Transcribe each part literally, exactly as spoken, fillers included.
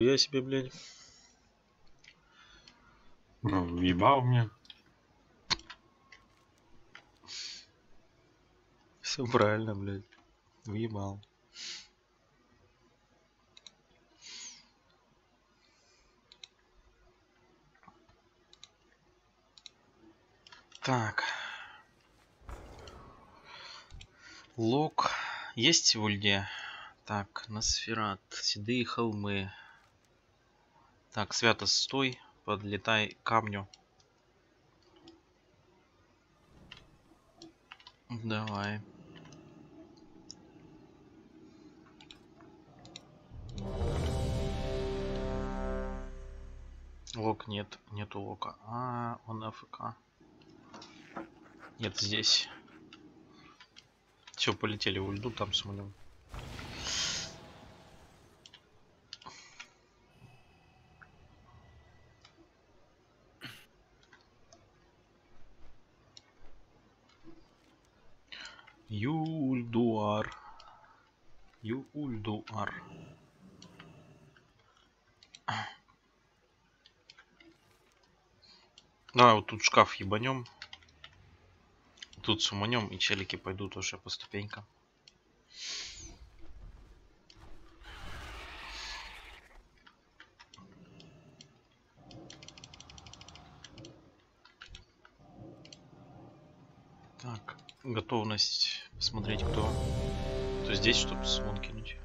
Нихуя себе, блядь. Въебал мне. Все правильно, блядь. Въебал. Так. Лог есть в ульде? Так, Носферат. Седые холмы. Так, Свято, стой. Подлетай к камню. Давай. Лог нет. Нету лока. А, он АФК. Нет, здесь. Все, полетели в ульду, там смотрим. Юльдуар. Юльдуар. Да, вот тут шкаф ебанем. Тут суманем, и челики пойдут уже по ступенькам. Так, готовность посмотреть, кто, кто здесь, чтобы сумон кинуть.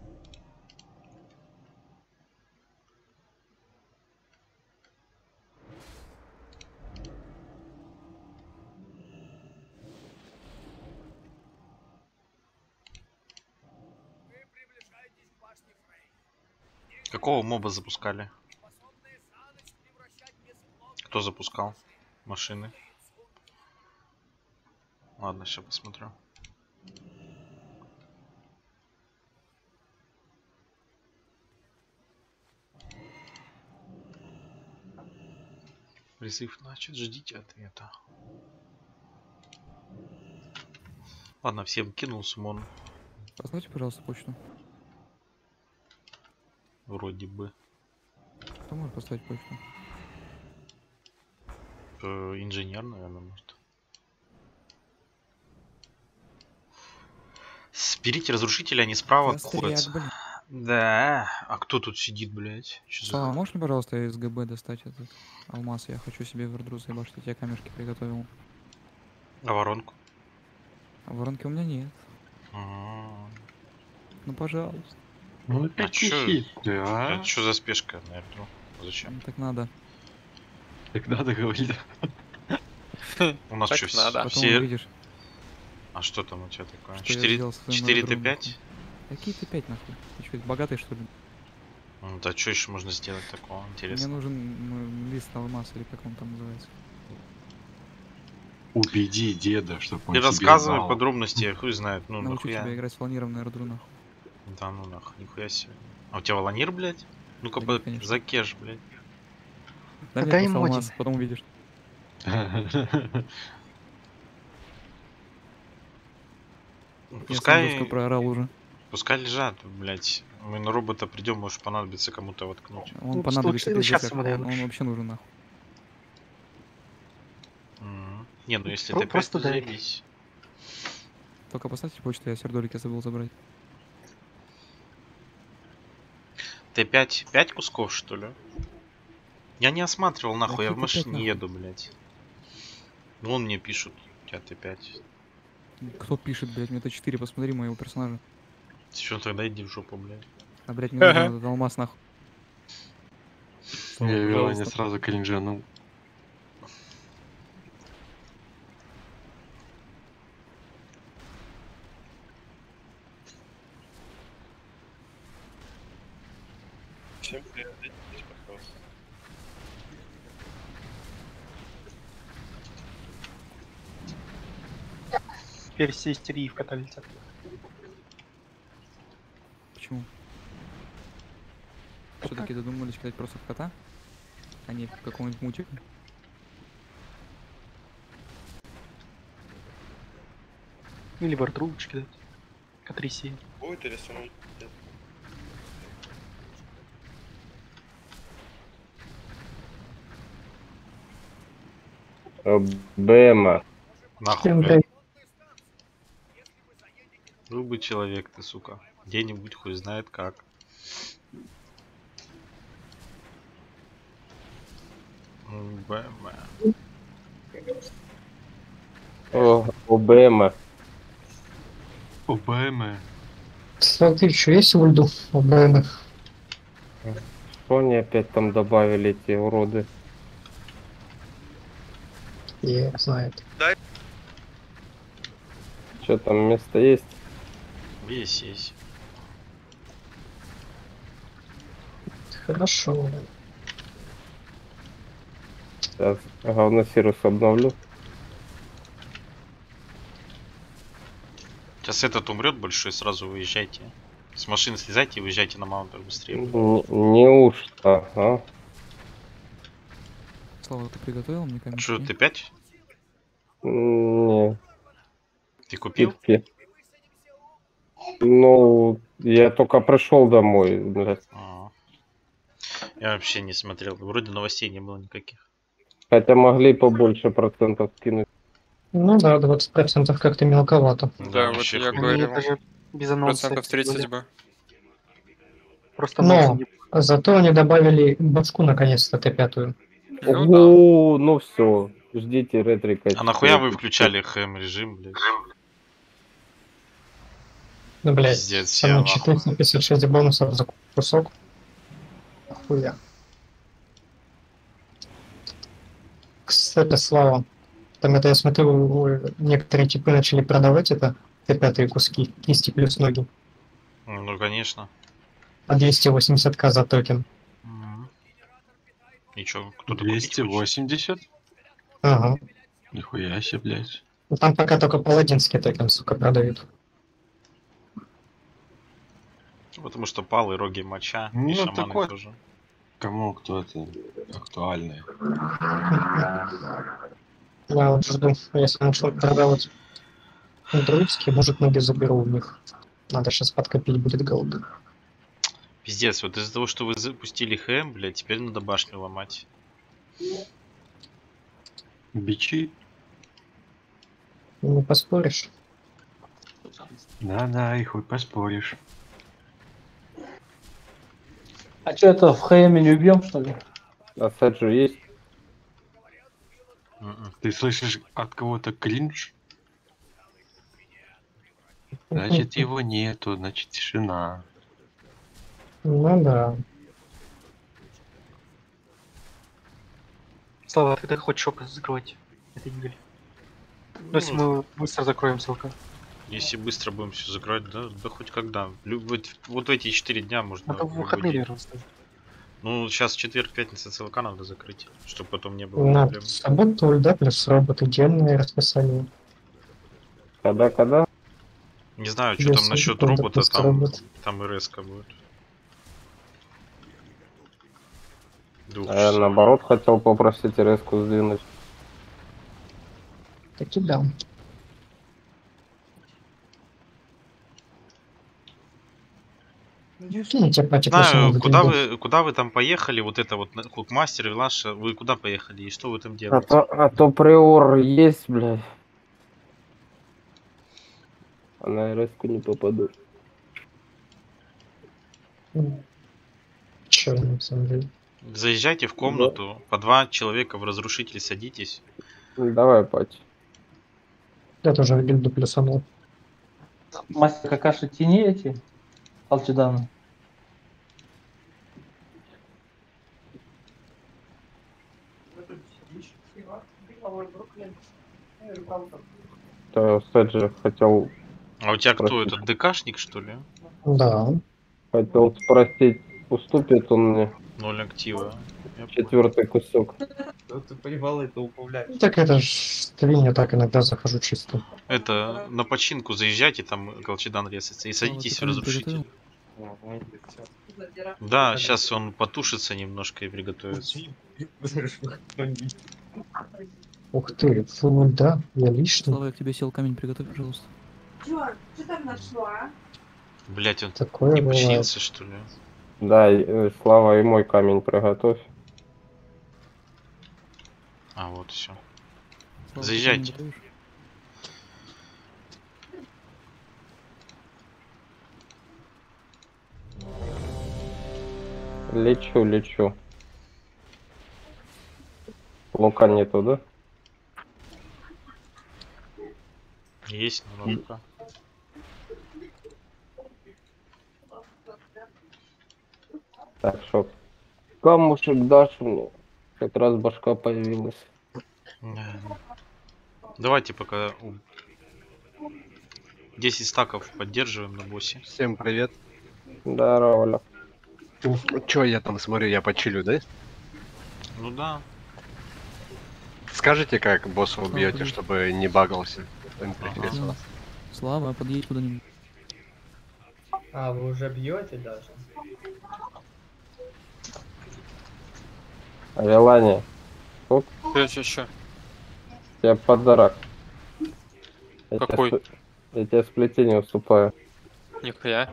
Какого моба запускали? Кто запускал машины? Ладно, сейчас посмотрю. Призыв начат, ждите ответа. Ладно, всем кинул сумон. Поставьте, пожалуйста, почту. Вроде бы. Кто может поставить почту? Э, инженер, наверное, может. Берите разрушителя, они справа находятся. Да. А кто тут сидит, блядь? Что Слава, за... можешь мне, пожалуйста, из ГБ достать этот алмаз? Я хочу себе вердру заебашить, я камешки приготовил. А воронку? А воронки у меня нет. А-а-а. Ну, пожалуйста. Ну опять чё? хит, да? Это что за спешка, наверное? Зачем? Ну, так надо. Так надо говорить. У нас Так что, надо. Потом все... увидишь, А что там у тебя такое? что я четыре сделал со своим четыре вердром, Т пять? нахуй. Какие Т пять, нахуй? Ты что, богатый, что ли? Ну, да что еще можно сделать такого? Мне Интересно. нужен м, лист алмаз, или как он там называется. Убеди деда, чтобы он Ты тебе рассказывай дал. подробности, хуй знает. Ну, Научу нахуя. тебя играть с фланированной вердру, нахуй. Да ну нахуй, нихуя себе. А у тебя волонир, блядь? Ну-ка, Да по... нет, конечно. закеш, блядь. Дай мне Дай просто ему алмаз, один. потом увидишь. Ну, Я сам Пускай... жестко проорал уже. Пускай лежат, блядь. Мы на робота придем, может понадобится кому-то воткнуть. Он Ну, понадобится лучше пиздец, сейчас как. ему, Он, наверное. он вообще нужен, нахуй. М. Не, ну если Про- Т пять, просто то дай. заебись. Только поставьте почту, я сердолики забыл забрать. Т пять, пять кусков, что ли? Я не осматривал, нахуй, я в Какие Т пять, машине нахуй? еду, блядь. Ну, он мне пишут, у тебя Т пять. Кто пишет, блядь, мне Т четыре, посмотри моего персонажа. Что, тогда иди в жопу, блядь. А, блядь, мне нужен этот алмаз, нахуй. Я Вилане Пожалуйста. сразу кринжанул. Всем привет, здесь, пожалуйста. Теперь все истерии в кота летят. Почему? Все-таки додумались кидать просто в кота? А не в какого-нибудь мутика? Или вардручки дать. К три семь. Будет или самому? БМ. Нахуй, блядь. Был бы человек ты, сука. Где-нибудь хуй знает как. БМ. О, ОБМ. ОБМ. Смотри, что есть в ульду? ОБМ. Что они опять там добавили, эти уроды? Я знаю. Что там, место есть? Есть, есть. Хорошо. Сейчас говносирус обновлю. Сейчас этот умрет большой, сразу выезжайте. С машины слезайте и выезжайте на маунтер быстрее. Н- Неужто, а? Слава, ты приготовил мне камешки? Что, ты пять? Не, Ты купил? скидки. Ну, я только пришел домой, блядь. А. Я вообще не смотрел. Вроде новостей не было никаких. Хотя могли побольше процентов скинуть. Ну да, двадцать процентов как-то мелковато. Да, вот вообще я хуй. говорю. Они даже без анонса. Процентов тридцать бы. Просто Но анонсы не- зато они добавили башку наконец-то Т пять. Ну да. О, ну все, ждите ретрика. А нахуя вы включали хэм режим, блядь? Ну, блядь, Пиздец, со я мной нахуй. четыреста пятьдесят шесть бонусов за кусок. Охуя. Кстати, Слава, там это я смотрю, э, некоторые типы начали продавать это Т пять куски, кисти плюс ноги. Ну, конечно. А двести восемьдесят к за токен. Мгм. И чё, кто-то двести восемьдесят? Ага. Нихуя себе, блядь. Ну, там пока только паладинский токен, сука, продают. Потому что палы, роги, моча и Ну, шаманы такой. тоже. Кому кто это актуальный? Я вот жду, если начну продавать друидские, может, ноги заберу у них. Надо сейчас подкопить будет голды. Пиздец, вот из-за того, что вы запустили хэм, блядь, теперь надо башню ломать. Бичи? Не поспоришь. Да-да, и хуй поспоришь. А что это, в Хэме не убьем, что ли? А Седжу есть? Мгм. Ты слышишь от кого-то кринж? Значит, его нету, значит, тишина. Ну да. Слава, ты хочешь шоп закрывать этой неделе? Ну, если мы быстро закроем ссылку. Если быстро будем все закрывать, да, да хоть когда. Лю- Вот, вот в эти четыре дня можно. Это в в любой выходные, день. наверное, стоит. Ну, сейчас четверг, пятница, ЦЛК надо закрыть, чтобы потом не было На проблем. субботу ульда плюс робот, идеальное расписание. Когда-когда? Не знаю, что там Если насчет кто-то робота, просто там, робот. там и резко будет. Двух А я часов. наоборот хотел попросить резку сдвинуть. Так и да. Киньте пати Знаю, плюс куда ульду. вы, куда вы там поехали, вот это вот на- Кукмастер, Вилаша, вы куда поехали и что вы там А делаете? то, а то приор есть, блядь. А на резку не попаду. Чё, на самом деле. Заезжайте в комнату, по два человека в разрушитель садитесь. Ну, давай, пати. Я тоже гильду плюсанул. Мастер какаши тени эти? Алчеданы. То Седжи хотел, А у тебя кто Простите. этот, ДКшник что ли? Да. хотел спросить, уступит он мне Ноль актива. Я понял. четвертый кусок. Так это ж твинь, я так иногда захожу чисто. Это, на починку заезжайте, там Галчедан резается, и Слава, садитесь ты в камень разрушитель. приготовил? Да, сейчас он потушится немножко и приготовится. Ух ты, фу, да, я лишний. Слава, я к тебе сел камень, приготовь, пожалуйста. Чё, что там нашла? Блять, он Такое не бывает. починился что ли? Да, и, э, Слава, и мой камень приготовь. А, вот все. Слава, Заезжайте. ты не даешь? Лечу, лечу. Лука нету, да? Есть немножко. Так, шо. Камушек дашь мне? Как раз башка появилась. Не. Давайте пока у- десять стаков поддерживаем на боссе. Всем привет. Здорово. Чё я там смотрю, я почилю, да? Ну да. Скажите, как босса убьете, привет. чтобы не багался интерфейс у Да. вас? Слава, подъедь куда-нибудь. А, вы уже бьете даже? Желание. Тут Плюс еще. тебе подарок. Я тебе Какой? сп- Я тебе сплетение уступаю. Нихуя.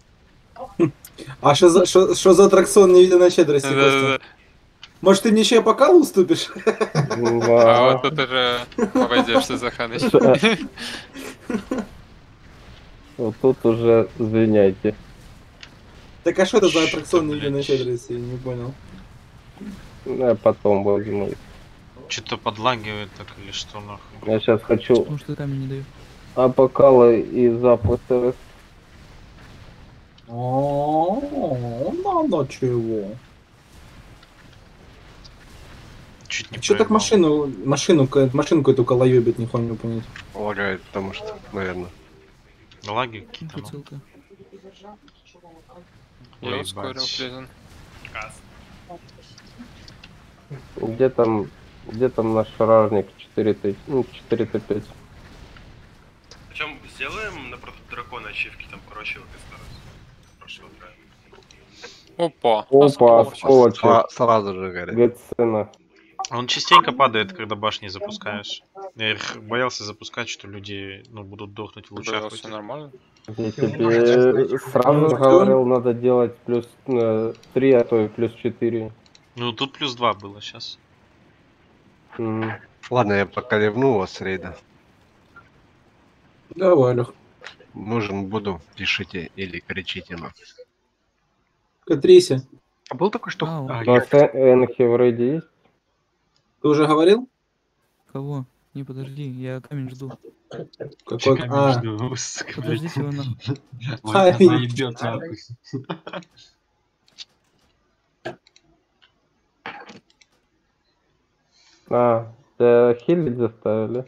А что за, что, что за аттракцион не видно на щедрости, Костя? Да-да-да. Может, ты мне еще по калу уступишь? А вот тут уже обойдешься, Заханыч. Вот тут уже извиняйте. Так а что это за аттракцион не видно на щедрости? Я не понял. Ну, я потом возьму. Что-то подлагивает так или что нахуй. Я сейчас хочу Потому что ты камень не даешь. апокала и запуска. О, надо чего? Чуть не Че так проебал. машину, машину, ка- машинку эту колоебит, не не понять. Лагает, потому что, наверное. Лаги какие-то. ну. Прицелка. Я Ой, ускорил ебать. призен. Где там, где там наш ражник четыре Т, ну, четыре Т пять? Причем сделаем на против дракона ачивки, там порочилка скорость. Прошлого трая. Опа. Опа, осколочек. осколочек. Сра- Сразу же горит. Гетсена. Он частенько падает, когда башни запускаешь. Я их боялся запускать, что люди ну, будут дохнуть в лучах. Было все нормально. Я тебе сразу говорил, надо делать плюс э, три, а то и плюс четыре. Ну тут плюс два было сейчас. М. Ладно, я пока ливну вас с рейда. Давай, Лех. Нужен буду, пишите или кричите. Ну. Катрися, А был такой, что... Ау. А, У нас я- Энхи в рейде есть? ты уже говорил? Кого? Не, подожди, я камень жду. Какой? А, Подождите его нахуй. Ай. А, тебя хилить заставили?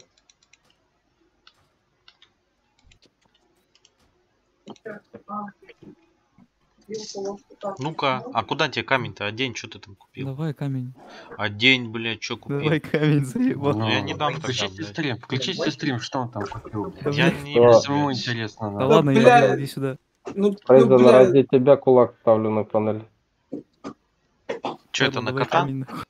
Ну-ка, а куда тебе камень-то? Одень, что ты там купил? Давай камень. Одень, блядь, что купил? Давай камень, заебал. Ну, я не дам тогда, Включите блядь. стрим, включите стрим, что он там купил. блядь. Я Да, не... Что? Мне блядь. самому интересно. Да надо. ладно, я бля. делал, иди сюда. ну, ну Прайзен, бля, ради тебя кулак ставлю на панель. Что это, Ладно, на давай кота? камень, нахуй.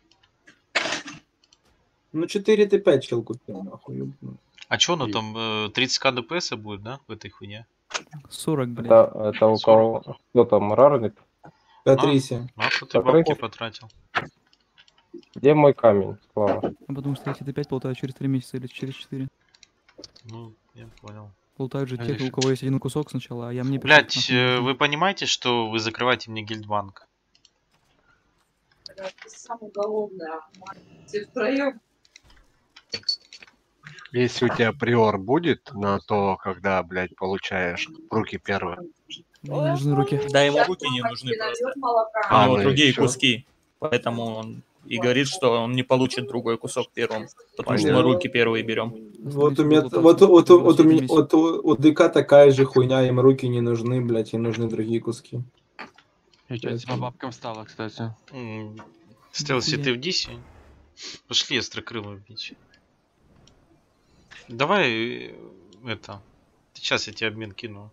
ну четыре Т пять чел купил, нахуй. ёбаный. А чё, ну там э, тридцать ка ДПС будет, да, в этой хуйне? сорок, блядь. Это, это у кого? Кто там, рарник? Катрися. Ну, а что ты Покрыть? бабки потратил? Где мой камень, Слава? Ну, потому что эти Т пять полтают через три месяца или через четыре. Ну, я понял. Полтают же те, Конечно. у кого есть один кусок сначала, а я мне... пришлось Блять, нахуй э, не вы понимаете, что вы закрываете мне гильдбанк? Это самое уголовное. Все втроем. Если у тебя приор будет на то, когда, блядь, получаешь руки первые. Мне не нужны руки. Да, ему руки не нужны просто. А, У него ну и другие всё. куски. Поэтому он и говорит, что он не получит другой кусок первым. Потому что мы Понятно. руки первые берем. Вот у Остановите меня, ротацию. вот, вот, вот, вот у меня, Возвращайтесь. вот у, у ДК такая же хуйня, им руки не нужны, блять, им нужны другие куски. Я чё, по бабкам стало, кстати. М, Стелси, Нихуя. ты в дисе? Пошли острокрылого бить. Давай э, это. Сейчас я тебе обмен кину.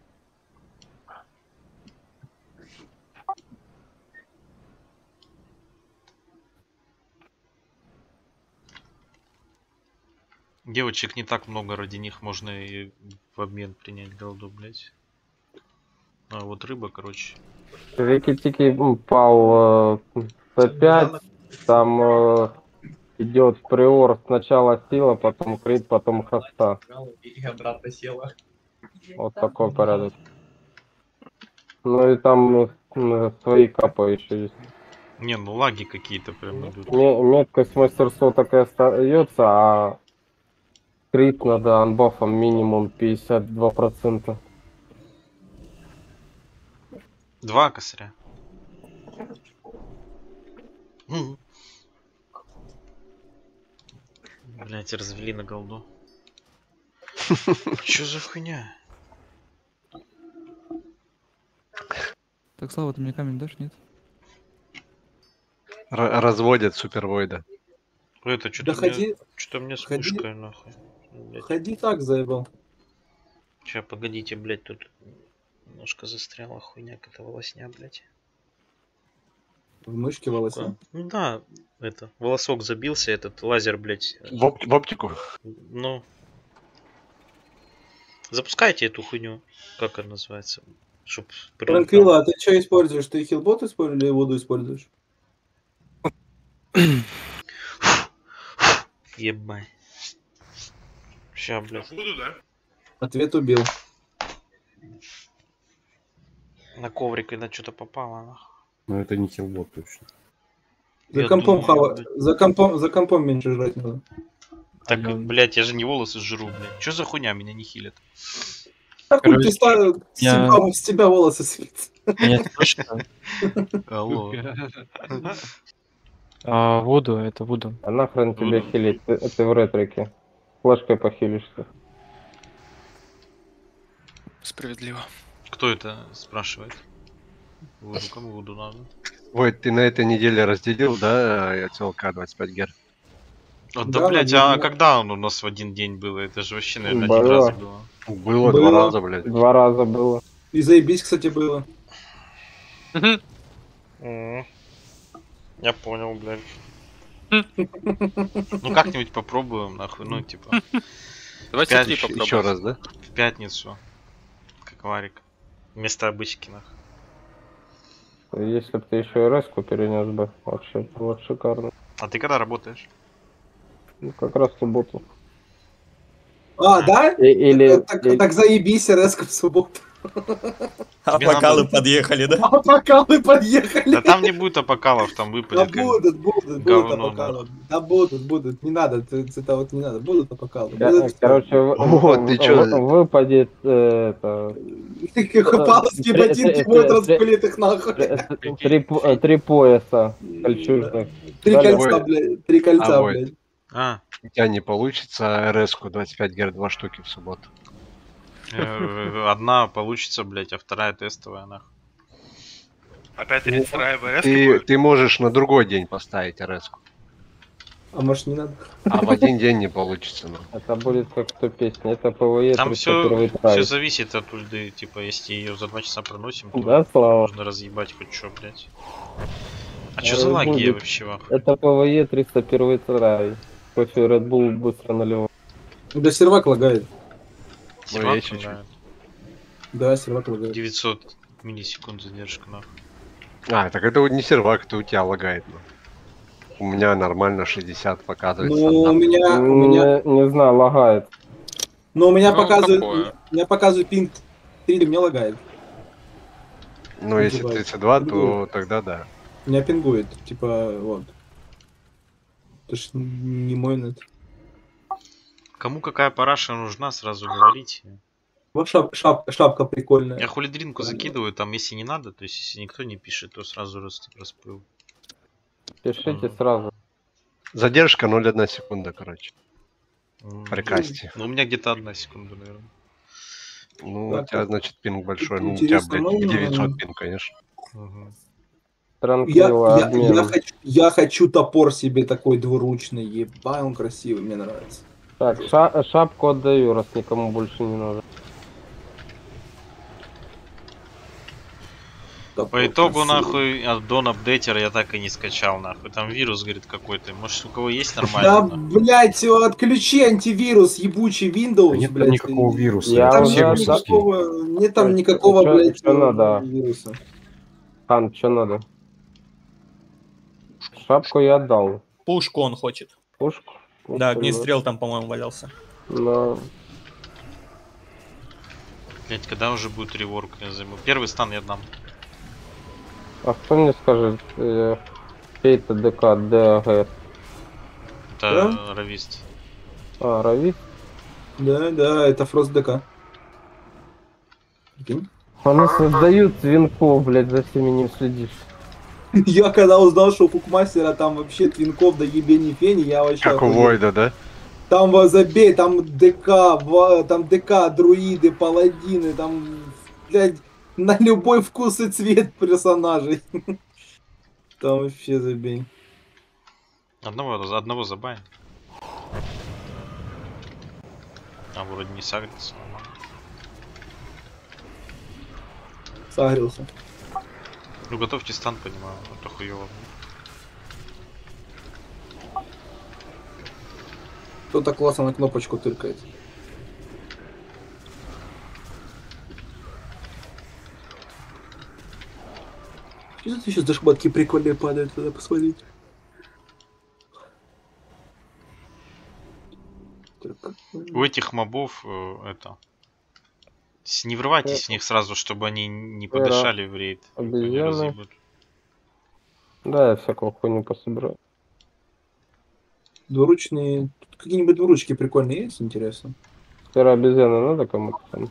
Девочек не так много, ради них можно и в обмен принять голду, блять. А вот рыба, короче. Рики-тики упал э, Т пять, там э, Идет приор, сначала сила, потом крит, потом хоста. И обратно села. Вот такой порядок. Ну и там ну, свои капы еще есть. Не, ну лаги какие-то прям идут. Ме- Меткость мастерства так и остается, а крит надо анбафом минимум пятьдесят два процента. Два косаря. М. Блять, развели на голду. Чё за хуйня? Так, Слава, ты мне камень дашь, нет? Р- разводят супервойда. Это что-то Да мне, ходи, что-то мне с ходи. мушкой нахуй. Блядь. ходи так, заебал. Ща, погодите, блять, тут немножко застряла хуйня, какая-то волосня, блять. В мышке волоса. Ну да, это, волосок забился, этот лазер, блять. В, оп- в оптику? Ну. Запускайте эту хуйню. Как она называется? Чтоб прилетал. Транквилла, а ты что используешь? Ты хилбот используешь или воду используешь? Ебать. Ща, блядь. Буду, да? Ответ убил. На коврик, когда что-то попало, нахуй. Но это не хилбот точно. За Я компом, думаю, хава... блядь. за, компом, за компом меньше жрать надо. Так, блядь, я же не волосы жру, блядь. Что за хуйня меня не хилит? Так хуй ты ставил, с, я- тебя, с тебя волосы светят. Нет, точно. Алло. А, Вуду, это Вуду. А нахрен тебе хилить? Ты, ты в ретрике. Флешкой похилишься. Справедливо. Кто это спрашивает? Вуду, кому Вуду надо? Войд, ты на этой неделе разделил, да, ЦЛК двадцать пять гер? А, да, Да, блядь, наверное. а когда он у нас в один день было? Это же вообще, наверное, Было. один раз было. Было, два раза, блядь. Два раза было. И заебись, кстати, было. М. Я понял, блядь. Ну как-нибудь попробуем, нахуй, ну типа. Давайте в три пят- попробуем. Еще раз, да? В пятницу. Как варик. Вместо обычки, нахуй. Если бы ты еще и резку перенес бы, вообще, вот шикарно. А ты когда работаешь? Ну, как раз в субботу. А, да? И- или, Так, или- так заебись, резко в субботу. А Тебе бокалы надо- подъехали, да? А бокалы подъехали. Да там не будет апокалов, там Да выпадет. как- будут, будут, будут говно, апокалы. Да будут, будут. Не надо, ты- это вот не надо. Будут апокалы. Кор- Будут- Короче, в- Вот, в- ты чё? в- выпадет э, это... Палочки, Три- ботинки три- будут три- распылить их нахуй. Три, три по- э, три пояса кольчужных. Три Дали- кольца, блядь. Три кольца, А, Войд, блядь. А, у тебя не получится РС-ку двадцать пять гер два штуки в субботу. э, одна получится, блядь, а вторая тестовая, нахуй. Опять тридцать вторая ВС Ты, ты можешь на другой день поставить РС-ку. А может не надо? А в один день не получится, ну. Это будет как в той песне. Это ПВЕ Там все, тридцать первый все трай. зависит от ульды, типа, если ее за два часа проносим, то Да, Слава? можно разъебать хоть что, блядь. А что за Red лаги Bull будет- вообще, вахуй? Это ПВЕ триста первый трай. Кофе Red Bull быстро наливал. Да сервак лагает. Сервак есть чуть-чуть. лагает. Да, сервак лагает. девятьсот миллисекунд задержка, нахуй. А, так это вот не сервак, это у тебя лагает, ну. У меня нормально шестьдесят показывается. Ну, у одна. меня, у меня, Не, не знаю, лагает. ну, у меня Ну, показывает, такое. у меня показывает пинг три, мне лагает. Ну, если Типа, тридцать два, то другой. тогда да. Меня пингует, типа, вот. Это ж не мой нет. Кому какая параша нужна, сразу говорите. Вот шап, шап, шапка прикольная. Я хулидринку закидываю, там если не надо, то есть если никто не пишет, то сразу рас- распыл. Пишите Ага. сразу. Задержка ноль целых одна секунда, короче. М, При касте. Ну у меня где-то одна секунда, наверное. Ну, Да, у тебя, как- значит, пинг большой. это Ну, у тебя, интересно, блядь, ну, девятьсот пинг, конечно. Мгм. Я, Транквилла, я, обмен. я, хочу, я хочу топор себе такой двуручный, ебай, он красивый, мне нравится. Так, ша- шапку отдаю, раз никому больше не надо. Топор По итогу, красивый. нахуй, аддон апдейтера я так и не скачал, нахуй. Там вирус, говорит, какой-то. Может, у кого есть Да, нормально? нахуй? блядь, отключи антивирус, ебучий Windows, Да нет там блядь. никакого вируса. Я Там уже нет отда- никакого, нет там Чё- никакого, чё- блядь, чё надо? вируса. Хан, что надо? Шапку я отдал. Пушку он хочет. Пушку? Да, огнестрел там, по-моему, валялся. Да. Блять, когда уже будет реворк, я займу. Первый стан я дам. А кто мне скажет, э, чей-то ДК, ДАГС? Это Да? равист. А, Равис? Да, да, это Фрост ДК. Прикинь? Они создают твинков, блядь, за всеми не следишь. Я когда узнал, что у Кукмастера там вообще твинков до ебени фени, я вообще... Как у охуел. Войда, да? Там во- забей, там ДК, ва- там ДК, друиды, паладины, там, блядь, на любой вкус и цвет персонажей. Там вообще забей. Одного, одного забай. А вроде не сагрится. нормально. Сагрился. Ну готовьте стан, понимаю, это хуёво. Кто-то классно на кнопочку тыркает. Что это сейчас за шмотки прикольные падают, надо посмотреть. У этих мобов э, это... с- Не врывайтесь в них сразу, чтобы они не Эра. подышали в рейд. Они Обезьяны. разъебут. Да, я всякого хуйню пособираю. Двуручные... Тут какие-нибудь двуручки прикольные есть, интересно? Сфера обезьяны надо кому-то там?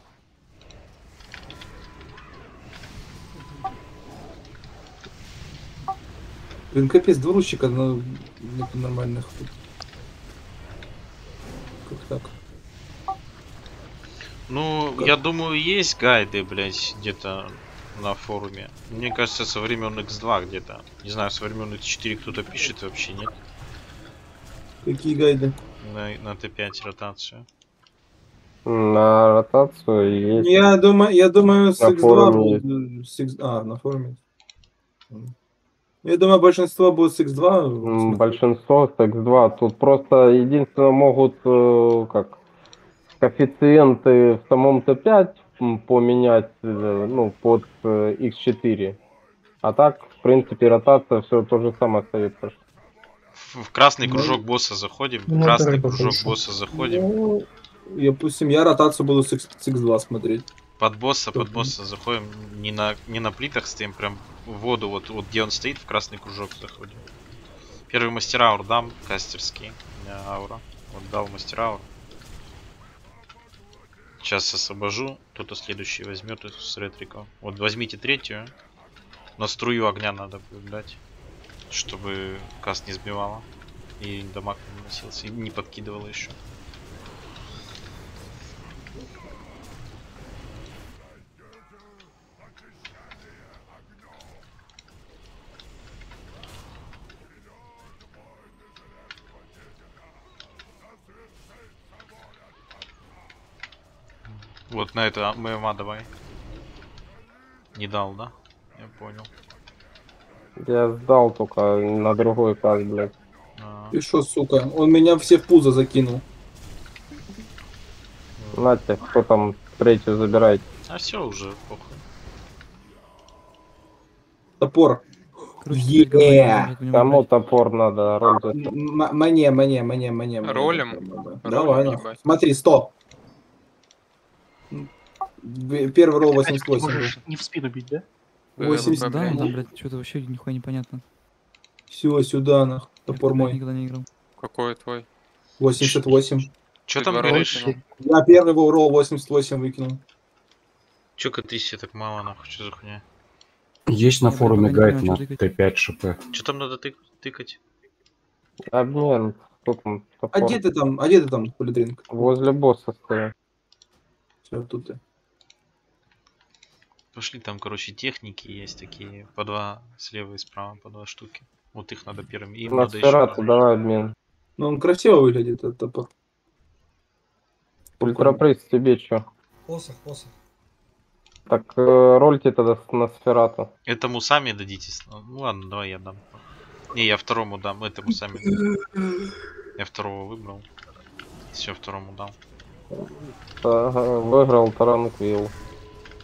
Блин, капец, двуручика, но нет нормальных. Как так? Ну, Как? я думаю, есть гайды, блять, где-то на форуме. Мне кажется, со времен икс два где-то. Не знаю, со времен икс четыре кто-то пишет, вообще нет. Какие гайды? На, на тэ пять ротацию. На ротацию есть. Я думаю, я думаю, с На икс два форуме будет... с X- А, на форуме. Я думаю, большинство будет с икс два. М, Большинство с икс два. Тут просто единственно могут э, как коэффициенты в самом тэ пять м, поменять э, ну, под э, икс четыре. А так, в принципе, ротация все то же самое остается. В, в красный Ну, кружок босса заходим. В ну, красный это кружок хорошо. босса заходим. Ну, я, допустим, я ротацию буду с икс два смотреть. Под босса, под Мгм. босса заходим. Не на, не на плитах стоим, прям в воду, вот, вот где он стоит, в красный кружок заходим. Первый мастер аур дам, кастерский. У меня аура. Вот дал мастер аур. Сейчас освобожу. Кто-то следующий возьмет с ретриком. Вот возьмите третью. Но струю огня надо будет дать. Чтобы каст не сбивала. И дамаг не наносился. И не подкидывала еще. Вот на это ММА давай. Не дал, да? Я понял. Я сдал только на другой класс, блядь. А, И шо, сука, он меня все в пузо закинул. Нате, кто там третью забирает? а все уже, похуй. Топор. Короче, теперь говно Е. нельзя в него Кому брать. топор надо? Роль за- М- Мне, мне, мне, мне. мне. Ролем? Давай, Ролем, нахуй. ебать. Смотри, сто. В- Первый ролл восемьдесят восемь был. Можешь не в спину бить, да? восемьдесят. Да, блядь. там, блядь, что-то вообще нихуя непонятно. Все, сюда, нах. Я Топор в ТП мой. никогда не играл. Какой твой? восемьдесят восемь. Че Ты там два говоришь? ролика, Я первый ролл восемьдесят восемь выкинул. Че тысячи так мало, нахуй, что за хуйня? Есть на Я форуме пока не гайд понимаю, на что тыкать. тэ пять ШП. Че там надо тык- тыкать? Обмен. Кто там А топор? где ты там? А где ты там, Политринг? Возле босса стою. Все, тут ты. Пошли, там, короче, техники есть такие. По два слева и справа, по два штуки. Вот их надо первыми. Им На надо еще. сферату давай обмен. Ну, он красиво выглядит, этот топор. Ультрапрейс тебе чё? Посох, посох. Так э, рольте тогда с- на сферату. Этому сами дадите. с- Ну ладно, давай я дам. Не, я второму дам, этому сами дам. Я второго выбрал. Все, второму дам. Ага, выиграл Таранквилл.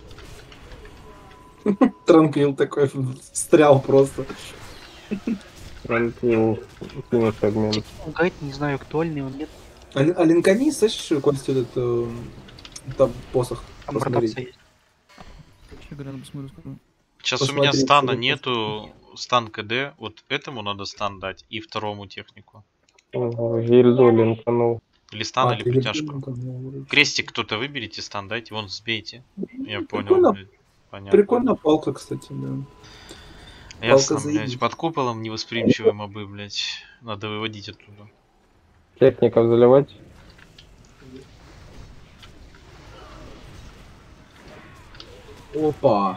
Транквил такой встрял просто. Транквил, кинуть сегмент. Гайд, не знаю, актуальный он, нет. А, а линкани, слышишь, Костя, этот э, там посох? Там Посмотри. ротация есть. Ща, Грен, посмотрю, скажу. Сейчас у меня Посмотри, стана что это. нету. Стан КД. Вот этому надо стан дать и второму технику. Ага, гильду линканул. Или стан, А, или ты притяжку. линканул. Крестик кто-то выберите, стан дайте, вон сбейте. Я Прикольно. понял, блядь. Понятно. Прикольно палка, кстати, да. Ясно, Палка блядь. заебись. Под куполом невосприимчивые мобы, блядь. Надо выводить оттуда. Техников заливать. Опа.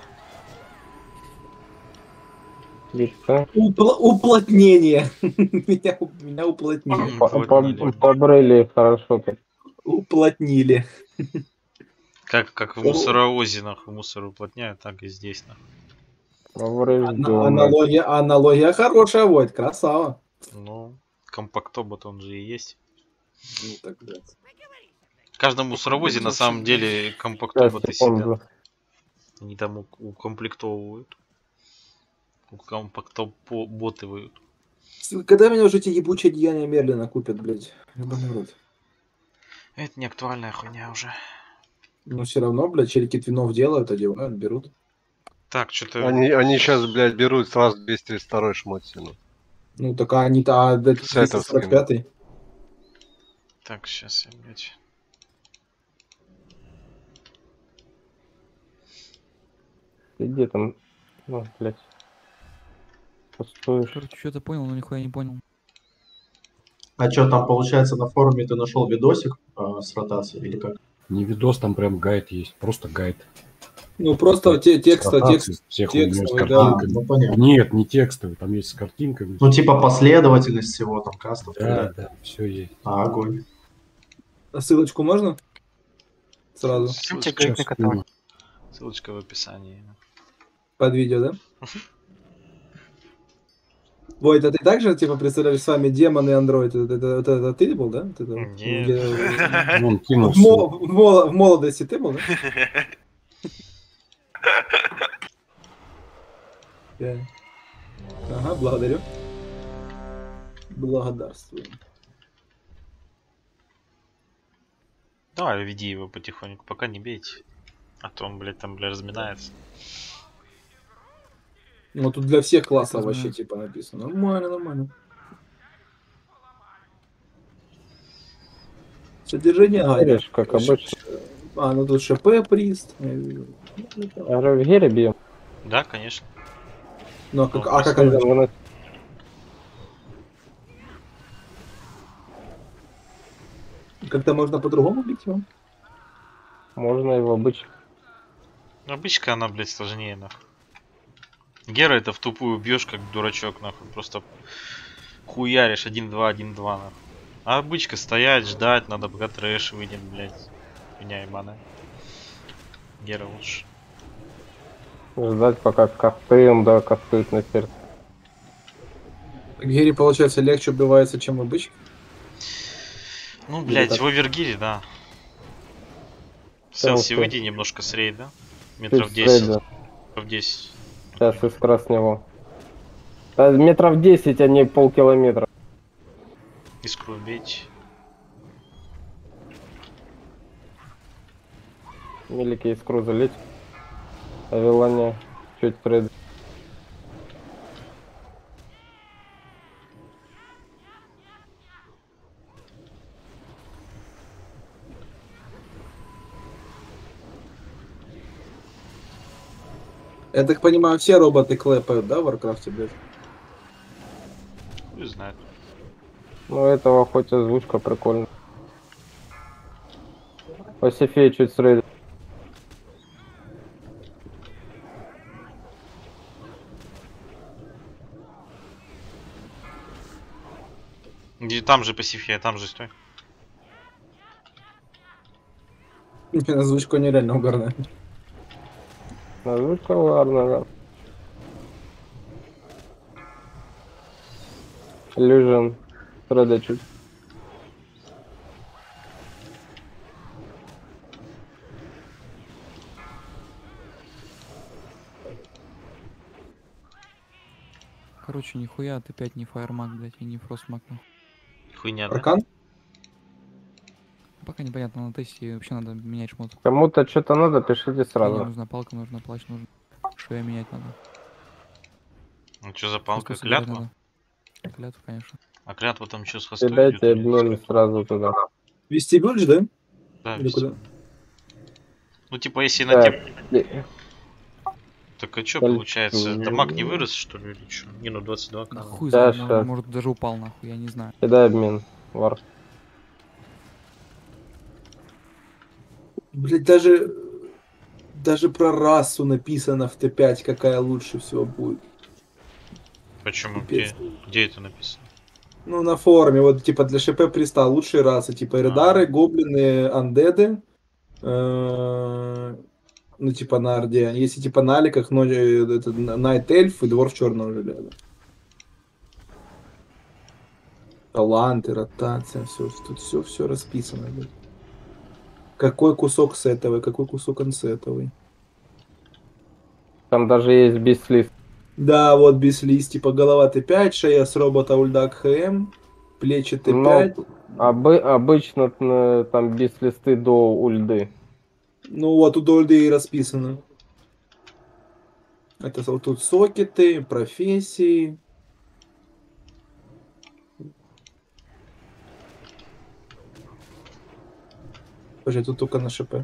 Лица. Упла- уплотнение. меня, меня уплотнили. По- по- Побрыли хорошо так. Уплотнили. Как, как в мусоровозе, нахуй, мусор уплотняют, так и здесь, нахуй. Повреждённо. Аналогия, аналогия хорошая, Войт, красава. Ну, компактобот он же и есть. Ну, так, да. В каждом мусоровозе на самом деле компактоботы Сейчас, секунду. сидят. Они там у- укомплектовывают. Укомплектовывают. Когда меня уже эти ебучие деяния Мерлина купят, блядь? Ебаный рот. Это не актуальная хуйня уже. Но все равно, блядь, челики твинов делают, одевают, берут. Так, что-то... Они, они сейчас, блядь, берут сразу двести тридцать второй шмот сину. Ну так а они-то а, да, С этого двести сорок пятый. Так, сейчас я, блядь. Где там? Ну, блядь. Пустуешь. Короче, что-то понял, но нихуя не понял. А что там получается на форуме ты нашел видосик а, с ротацией или как? Не видос, там прям гайд есть, просто гайд. Ну просто те, текста, Ротации, текст, всех хуйнёй с текстовый, да. картинками. Ну, понятно. Нет, не текстовый, там есть с картинками. Ну типа последовательность всего там кастов. Да, да, все есть. А, огонь. А ссылочку можно? Сразу. Ссылочка гайд на который. Ссылочка в описании. Под видео, да? Войт, а ты также, типа, представляешь, с вами демон и андроид? Это, это, это- это ты был, да? Вот это вот? Нет. Где- Он кинул В, мо- в моло- в молодости ты был, да? Да. Ага, благодарю. Благодарствую. Давай, веди его потихоньку, пока не бейте. А то он, блядь, там, блядь, разминается. Ну, тут для всех классов Это вообще, знаю. типа, написано. Нормально, нормально. Содержание гайда. Видишь, как обычно. А, ну тут ШП прист. Я вижу. А в гире бьем. Да, конечно. Ну, а как, Ну, а как Когда оно? выносим. Как-то можно по-другому бить его? Можно его обычно. Обычка она, блядь, сложнее, нахуй. Гера это в тупую бьешь, как дурачок, нахуй. Просто хуяришь один-два, один-два, нахуй. А обычка стоять, ждать, надо пока трэш выйдет, блядь. Меня ебаная. Гера лучше. Ждать, пока кастуем, да, кастует на сердце. Гири, получается, легче убивается, чем обычно. Ну, Или блядь, как? в овергире, да. Потому Селси, что- выйди немножко с рейда. Метров Чуть с десять. рейда. Метров десять. Сейчас искра с него. Да, метров десять, а не полкилометра. Искру бейте. Великий искру залить. А Вилане чуть с рейда. Я так понимаю, все роботы клепают, да, в Варкрафте, блядь? Хуй знает. Ну, у этого хоть озвучка прикольная. Пасифей чуть с рейда. Где там же пассифия, там же стой. Озвучка нереально угарная. Озвучка ладно, да. Illusion. С рейда чуть. Короче, Короче, нихуя, ты опять не фаермаг, блядь, и не фростмаг. Хуйня, да? Аркан? Пока непонятно, на тесте вообще надо менять шмот. Кому-то что-то надо, пишите Мне сразу. нужна палка, нужна плащ, нужно. Что я менять надо? Ну что за палка? Что собирать Клятва? надо? Клятву, конечно. А клятва там что с хостой Кидайте идет? или админ что? сразу туда. Вестибюль, да? Да, Или куда? вестибюль. Ну типа если на Так, теп... и- Так а что Кольцо. получается? Дамаг не вырос что ли или что? Не, ну двадцать два к. Да хуй Да, знает, может, щас. может даже упал нахуй, я не знаю. Кидай админ. Вар. Блять, даже... Даже про расу написано в Т пять, какая лучше всего будет. Почему? Где? Пипец. Где это написано? Ну, на форуме, вот, типа, для ШП приста лучшие расы, типа, эредары, гоблины, андеды, э, ну, типа, на Орде. Если, типа, на Аликах, но э, это Найт Эльф и Дворф Черного Железа. Таланты, ротация, все, тут все, все расписано, блядь. Какой кусок сетовый, какой кусок ансетовый. Там даже есть бислист. Да, вот бислист, типа, голова Т пять, шея с робота Ульдак ХМ, плечи Т пять. Но обы- обычно э, там бислисты до ульды. Ну вот, тут Ульды и расписано. Это вот тут сокеты, профессии. Подожди, тут только на ШП.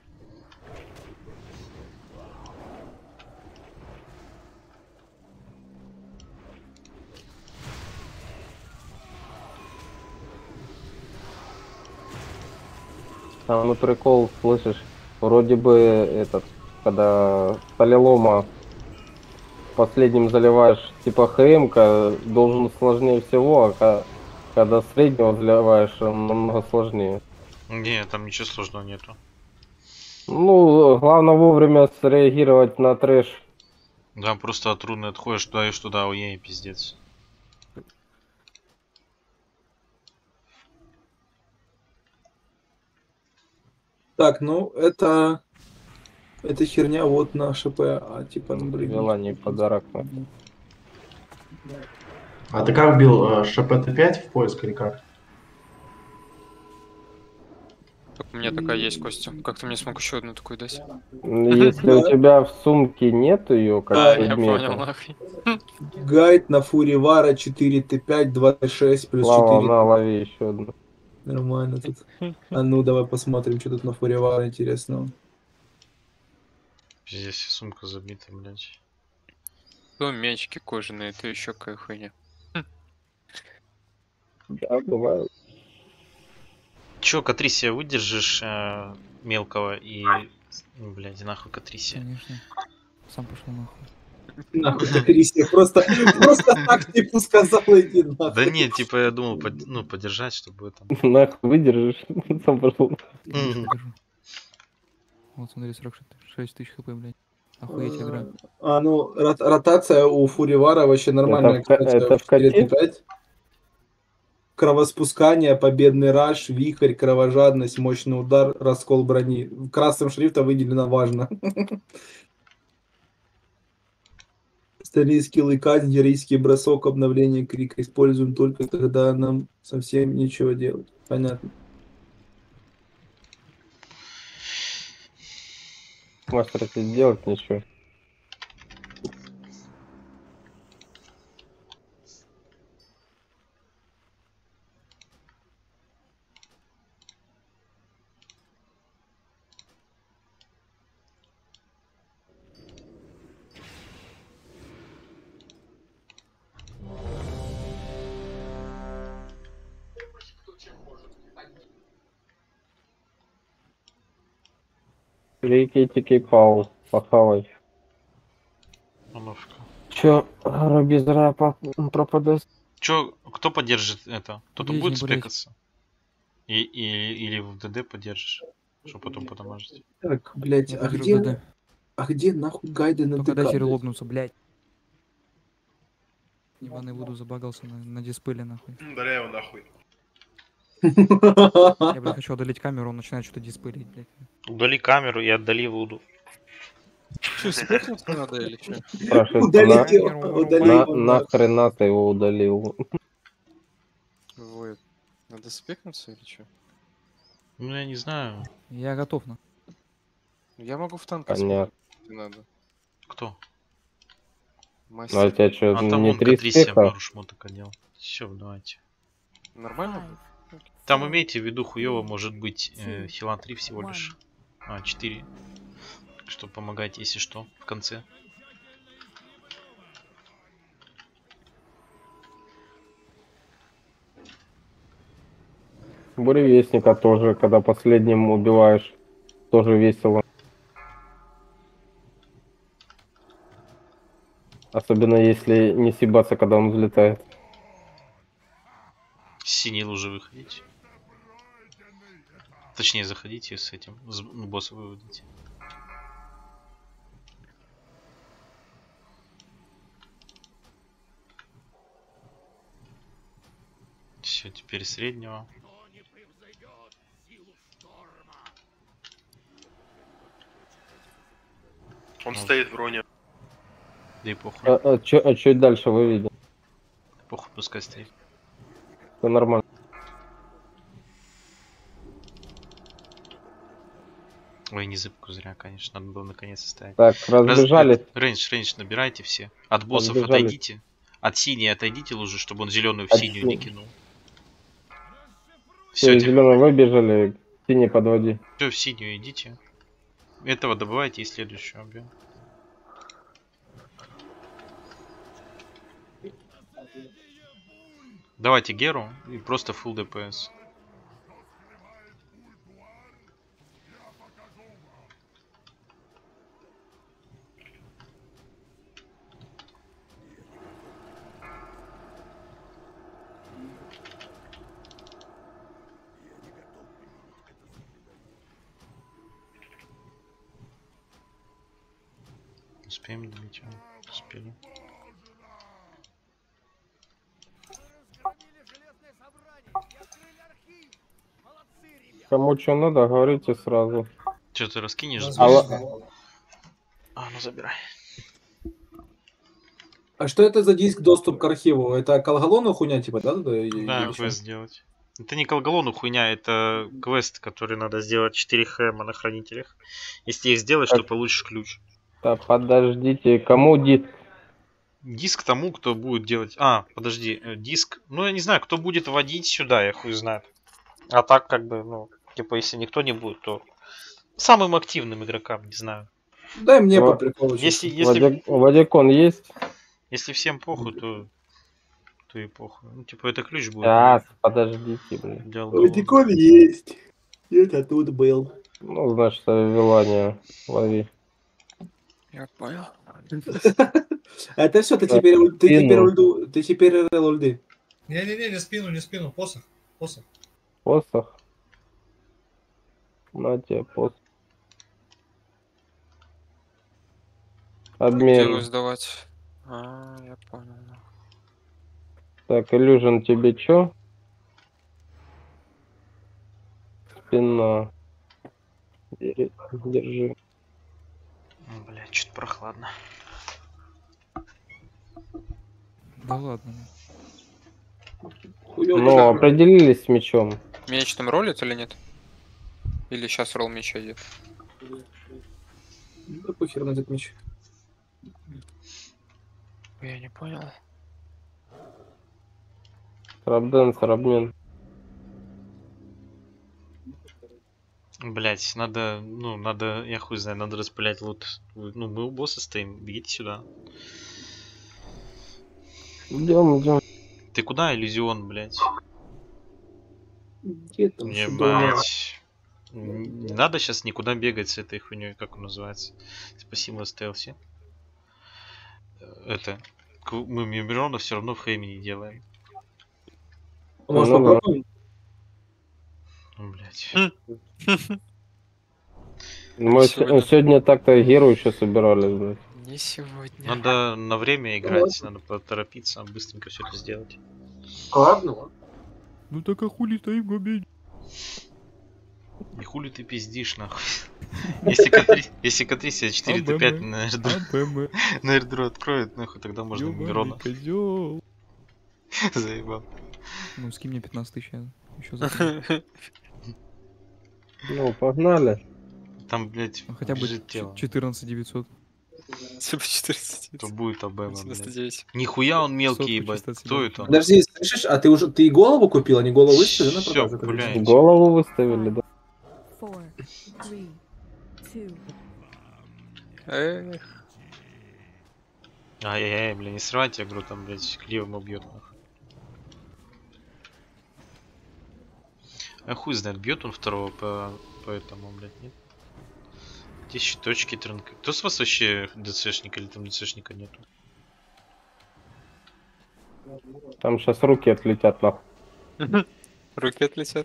Там ну прикол, слышишь, вроде бы этот, когда солелома последним заливаешь, типа ХМ-ка должен сложнее всего, а ка- когда среднего заливаешь, он намного сложнее. Не, там ничего сложного нету. Ну, главное вовремя среагировать на трэш. Да, просто от руны отходишь туда и туда, ой, пиздец. Так, ну это... Это херня вот на ШП, а типа, ну блин. Вела не подарок. А ты как бил э, ШП Т пять в поиск или как? У меня такая есть, Костя. Как ты мне смог еще одну такую дать? Если у тебя в сумке нет ее, как А, я предмета, понял, нахуй. Гайд на фуре Вара четыре Т пять, два Т шесть плюс Слава, четыре. на, лови еще одну. Нормально тут. А ну давай посмотрим, что тут на фуре Вара интересного. Здесь сумка забита, блядь. То мячики кожаные, то еще какая хуйня. Да, бывает. Чё, Катрисия, выдержишь э, мелкого и... Ну, блядь, нахуй Катрисия. Конечно. Сам пошел нахуй. Нахуй Катрисия, просто, просто так типа сказала, иди нахуй. Да нет, типа я думал, под- ну, подержать, чтобы там... Нахуй выдержишь, сам пошел. Вот смотри, сорок шесть тысяч хп, блядь. Охуеть игра. А, ну, рот- ротация у Фуривара вообще нормальная, Это в ка- кстати, это в четыре коте? Т пять. Кровоспускание, победный раш, вихрь, кровожадность, мощный удар, раскол брони. Красным шрифтом выделено важно. Остальные скиллы казнь, героический бросок, обновление крика используем только когда нам совсем нечего делать. Понятно. Мастер, это делать ничего. Рикетики пал, похавай. А ну-ка. Чё, без рапа пропадает? Чё, кто поддержит это? Кто-то Болезнь, будет болезнь. спекаться? И, и, или в ДД поддержишь? Что потом подамажить? Так, блять, Я а подержу где... ДД. А где нахуй гайды на Только ДК? дайте блядь? релогнуться, блядь. Ебаный Вуду забагался на, на дисплее, нахуй. Удаляй его нахуй. Я, блядь, хочу удалить камеру, он начинает что-то диспелить, блядь. Удали камеру и отдали Вуду. Что, спрятаться надо или что? Спрашивается, Удалить на- его, удали на- его, нахрена ты его удалил? Вот. Надо спекнуться или что? Ну, я не знаю. Я готов на. Я могу в танка Понятно. спекнуть, не надо. Кто? Ну, а Мастер. тебя что, А там не он три К три семь спеха? пару шмоток одел. Все, давайте. Нормально? Там имейте в виду, хуево может быть э, хила три всего лишь. А, четыре. Так что помогайте, если что, в конце. Буревестника тоже, когда последним убиваешь, тоже весело. Особенно если не съебаться, когда он взлетает. С синей лужи выходите. Точнее, заходите с этим, с, ну, босса выводите. Все, теперь среднего. Он стоит в роне. Да и похуй. А, а, чё, а чуть дальше выведем? Похуй, пускай стоит. Все нормально. Ой, не зыбку зря, конечно, надо было наконец ставить. Так, разбежались. Рейндж, рейндж набирайте все. От боссов Разбежались. отойдите. От синей отойдите лужи, чтобы он зеленую в От синюю синей. не кинул. Все, Все, зеленый выбежали, синий подводи. все в синюю идите. Этого добывайте и следующего убьем. Давайте Геру и просто full ДПС. Успеем добить, а? Успели. Кому что надо, говорите сразу. Че ты раскинешь? Алло. А, ну забирай. А что это за диск доступ к архиву? Это колголону хуйня типа, да? Да, и- Да, или чё? квест сделать. Это не колголону хуйня, это квест, который надо сделать четыре хэма на хранителях. Если их сделаешь, то получишь ключ. Так, подождите, кому диск? Диск тому, кто будет делать... А, подожди, э, диск... Ну, я не знаю, кто будет вводить сюда, я хуй знает. А так, как бы, ну, типа, если никто не будет, то... Самым активным игрокам, не знаю. Дай мне Во- по приколу. Если, чисто. если, Вадик- Вадикон есть? если всем похуй, то... То и похуй. Ну, типа, это ключ будет. Сейчас, подождите, блин. Диалог. Вадикон есть. Это тут был. Ну, значит, Вилания лови. Я понял. А это все, ты Так, теперь, ты спину. теперь ульду, ты теперь РЛ ульды. Не-не-не, не спину, не спину, посох. Посох. Посох. На тебе посох. Обмен. Делаю сдавать. А, я понял. Так, Illusion тебе чё? Спина. Бери- Держи. Бля, что-то прохладно. Да ладно. Ну, определились с мечом. Меч там ролит или нет? Или сейчас ролл меча идет? Да похер на этот меч. Я не понял. Рабденсер, обмен. Блять, надо, ну, надо, я хуй знаю, надо распылять лут. Вы- Ну, мы у босса стоим, бегите сюда. Идем, идем. Ты куда, иллюзион, блять? Где там? Ебать. Н- Не надо сейчас никуда бегать с этой хуйней, как он называется. Спасибо, стелси. Это. к- Мы Мирона все равно в Хейме не делаем. Может, Ну да. попробуем? Ну, блять. Мы Сегодня- се- сегодня так-то Геру еще собирали, блядь. Не сегодня. Надо на время играть, надо поторопиться, быстренько все это сделать. Ладно. Ну так а хули стоим гобей? И хули ты пиздишь, нахуй. Если К3, если К3 себе четыре Т пять на эрдру, на эрдру откроет, нахуй, тогда можно Мирона. Заебал. Ну, скинь мне пятнадцать тысяч, я еще за. Ну, погнали. Там, блядь, Ну, хотя бы лежит тело. четырнадцать девятьсот. четырнадцать То будет АБМ, девяносто блядь. девять. Нихуя он мелкий, Сотку ебать. чисто Кто отсюда. это? Подожди, слышишь, а ты уже ты голову купил, а не голову выставил на Всё, продажу? блядь. Голову выставили, да. Four, three, two. Эх. Ай-яй-яй, блин, не срывайте, я говорю, там, блядь, кливом убьет, нахуй. А хуй знает, бьет он второго по, по этому, блядь, нет? Здесь точки тренка. Кто с вас вообще ДЦшника или там ДЦшника нету? Там сейчас руки отлетят нахуй. Руки отлетят.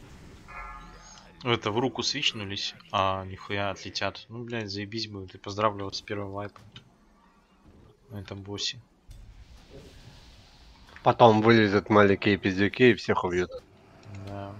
Это в руку свичнулись, а нихуя отлетят. Ну, блядь, заебись будет. И поздравляю вас с первым вайпом. На этом боссе. Потом вылезут маленькие пиздюки и всех убьют. Да.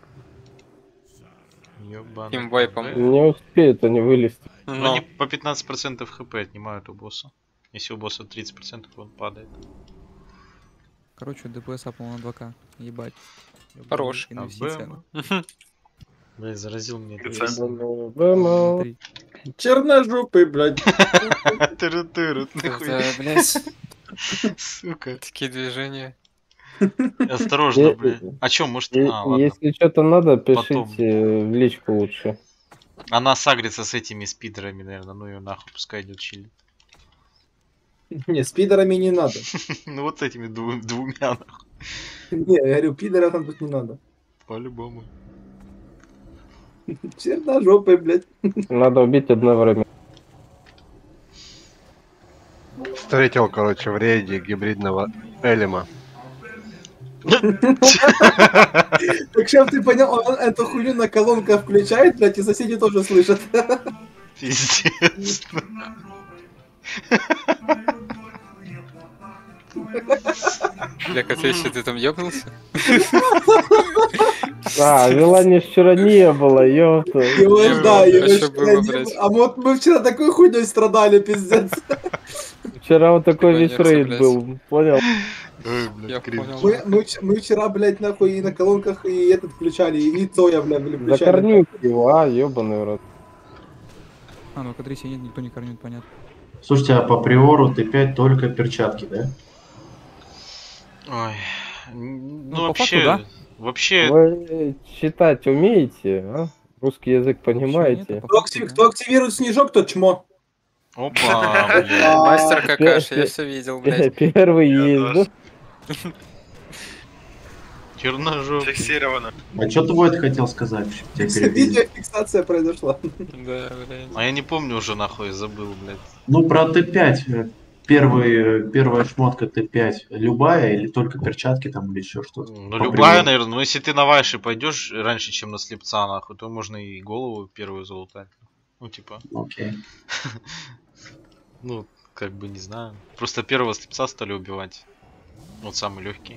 Ёбаный. Каким вайпом? Не успеют они вылезти. Ну, Но. они по пятнадцать процентов хп отнимают у босса. Если у босса тридцать процентов, он падает. Короче, ДПС апнул на два ка. Ебать. Хорош. Инвестиция. Блять, заразил меня. БМ. Черножопый, блядь. Тыры-тыры, нахуй. Это, блядь, Сука. такие движения. Осторожно, Е- блядь. А чё, может... Е- А, ладно. Если что-то надо, Потом. пишите в личку лучше. Она сагрится с этими спидерами, наверное. Ну ее нахуй, пускай идет чили. Не, с пидорами не надо. Ну вот с этими дву- двумя, нахуй. Не, я говорю, пидора там тут не надо. По-любому. Черножопый, блядь. Надо убить одновременно. Встретил, короче, в рейде гибридного элема. Так чтоб ты понял, он эту хуйню на колонках включает, блядь, и соседи тоже слышат. Пиздец. Бля, Котвещи, ты там ёбнулся? А, Вилани вчера не было, ёпта. Его, Не да, было, его а чё вчера было, не блядь? было. А вот мы вчера такой хуйней страдали, пиздец. Вчера вот такой Блядь, весь рейд блядь. был, понял? Ой, Я блядь, кринж. понял. Мы, мы, вч- мы вчера, блядь, нахуй и на колонках и этот включали, и Цоя, блядь, были За включали. корнюк его, а, ёбаный рот. А, ну К3 нет, никто не корнет, понятно. Слушайте, а по приору Т пять только перчатки, да? Ой. Ну, по вообще... факту, Вообще... Вы читать умеете, а? Русский язык понимаете? Кто, акти- кто активирует снежок, тот чмо. Опа, блядь. Мастер А, какаши, я пе- все видел, блядь. Первый есть, да? Черножопый. Фиксировано. А что ты, Войт, хотел сказать? Чтоб тебя перебили? Видеофиксация произошла. Да, блядь. А я не помню уже, нахуй, забыл, блядь. Ну, про Т пять. Первый, первая шмотка Т пять. Любая или только перчатки там или еще что-то? Ну, По любая, приору. наверное. Но если ты на вайши пойдешь раньше, чем на слепца, нахуй, то можно и голову первую залутать. Ну, типа. Окей. Ну, как бы не знаю. Просто первого слепца стали убивать. Вот самый легкий.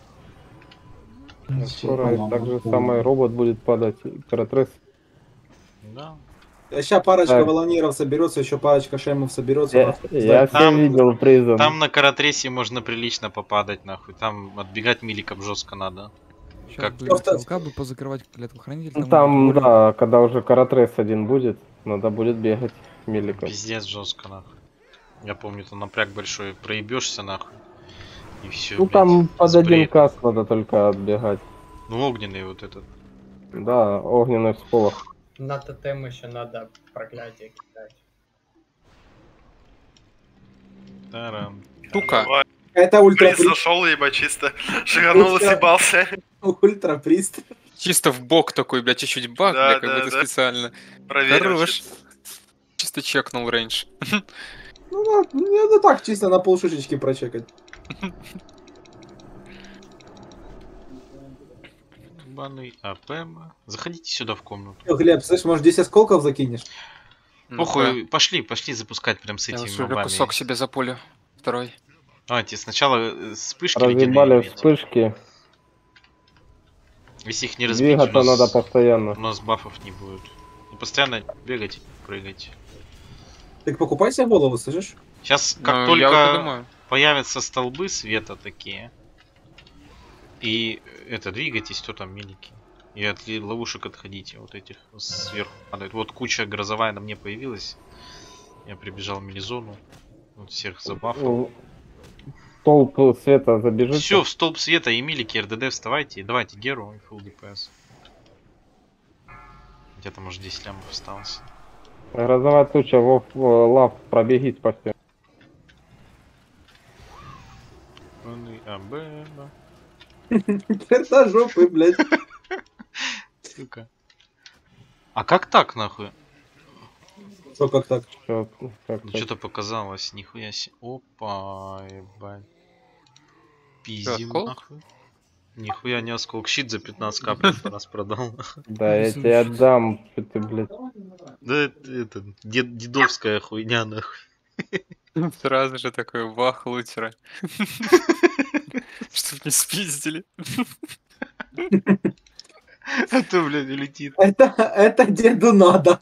Скоро так же самое робот будет падать, Каратрес. Да. Сейчас парочка Так. волониров соберется, еще парочка шемов соберется. Я, нахуй. я все Там- видел призом. Там на каратресе можно прилично попадать, нахуй. Там отбегать миликом жестко надо. Сейчас Как- бы Просто- СЛК бы позакрывать клетвохранитель. Ну, будет там, более- да, когда уже Каратрес один будет, надо будет бегать миликом. Пиздец жестко, нахуй. Я помню, там напряг большой. Проебешься, нахуй. И все. Ну, там под один каст надо только отбегать. Ну, огненный вот этот. Да, огненный всполох. На тотем еще надо проклятие кидать. Тарам. Тука. Это ультра Приз зашел, ебать, чисто. Шаганул и съебался. Ультра-прист. Чисто в бок такой, блядь, чуть-чуть баг, Да, бля, как да, будто да. специально. Проверил. Хорош. чисто. Чисто чекнул рейндж. Ну, да, ну, ну так, чисто на полшишечки прочекать. Банный АПМ. Заходите сюда в комнату. Ё, Глеб, слышь, может десять осколков закинешь? Похуй, пошли, пошли запускать прям с Я этими вот уже мобами. кусок себе запулю. Второй. Давайте сначала э, вспышки Разъебали ледяные. вспышки. Если их не разбить, Двигаться у нас, надо постоянно. у нас бафов не будет. И постоянно бегать, прыгать. Так покупай себе голову, слышишь? Сейчас, как Ну, только я вот и думаю. появятся столбы света такие, и это, двигайтесь, кто там мелики. И от ловушек отходите, вот этих сверху падает. Вот куча грозовая на мне появилась. Я прибежал в милизону. Вот всех забафал. Столб света забежит. Все, в столб света и милики, РДД, вставайте. Давайте Геру и фулл ДПС. Где-то, может, десять лямов осталось. Грозовая туча, Вов, э, лав, пробеги, спасти. Это жопы, блядь. Сука. А как так, нахуй? Что, как так? Что, как Ну, что-то показалось, нихуя себе. Опа, ебать. Пиздим, осколок? нахуй. Нихуя не осколок. Щит за пятнадцать капель раз продал. Да, я тебе отдам, что ты, блядь. Да это, это дед, дедовская хуйня, нахуй. Сразу же такой вах лутера. Чтоб не спиздили. А то, блядь, летит. Это, это деду надо.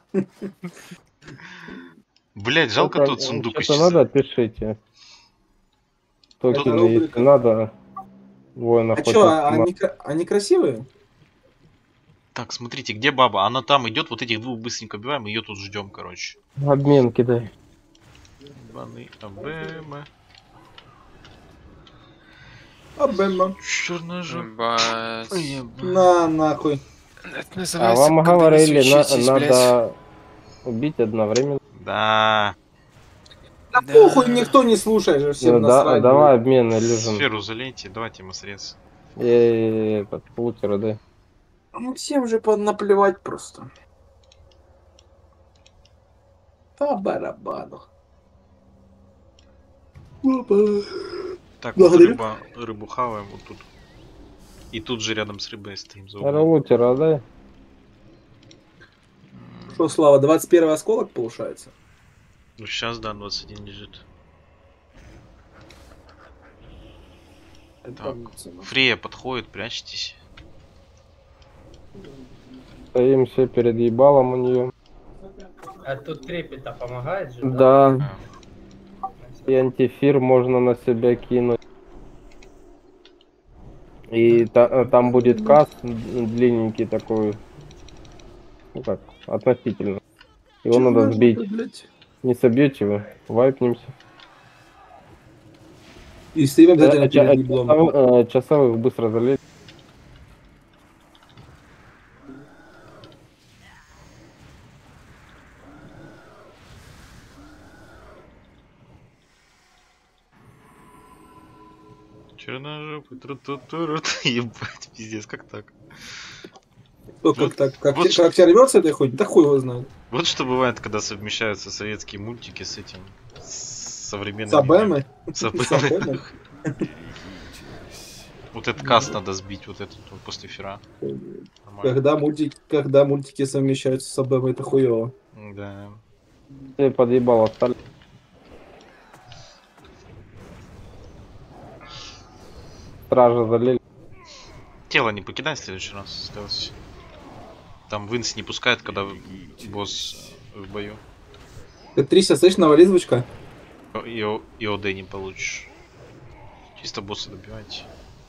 Блядь, жалко тот сундук Что исчез. надо, пишите. Токены, если надо. Воин А охотник. чё, они, кра- они красивые? Так, смотрите, где баба? Она там идет, вот этих двух быстренько убиваем, ее тут ждем, короче. Обмен кидай. Баны, АБМ. Абэма. Черная же. Ебать. На, нахуй. Это А называется вам когда не говорили, на- свечитесь, надо убить одновременно. Да. Да похуй, никто не слушает же, всем Ну, да, насрать. давай обмен, Иллюзон. Сферу залейте, давайте ему срез. Э, этот, лутера, да. Ну всем же под- наплевать просто. По барабану. Опа. Так, вот Благодарю. рыба, рыбу хаваем вот тут. И тут же рядом с рыбой стоим за Ара, углом. лутера, да. Что, Слава, двадцать первый осколок получается? Ну сейчас, да, двадцать один лежит. Так, Фрея подходит, прячьтесь. Стоимся перед ебалом у нее. А тут трепета помогает же, Да. И антифир можно на себя кинуть. И та- там будет каст длинненький такой. Ну как, относительно. Его Чё надо важно-то, сбить. блядь? Не собьете вы, вайпнемся. И стоим обязательно Э, ча- перед еблом. часовых, э, часовых быстро залезть. Черножопый, тру-ту-туру. Ебать, пиздец, как так? Что, как Вот- так? Как, вот те- что- как тебя рвется этой хуйня? Да хуй его знает. Вот что бывает, когда совмещаются советские мультики с этим, с современными... С АБМой? С АБМой. С АБМой? Вот этот каст надо сбить, вот этот вот после фера. Нормально. Когда мультики, когда мультики совмещаются с АБМой, это хуево. Да. Все подъебало стали. Стража залили. Тело не покидай в следующий раз, осталось. Там Винс не пускает, когда босс э, в бою. Ты Трися, слышь, навали звучка? И, О- и ОД не получишь. Чисто босса добивайте.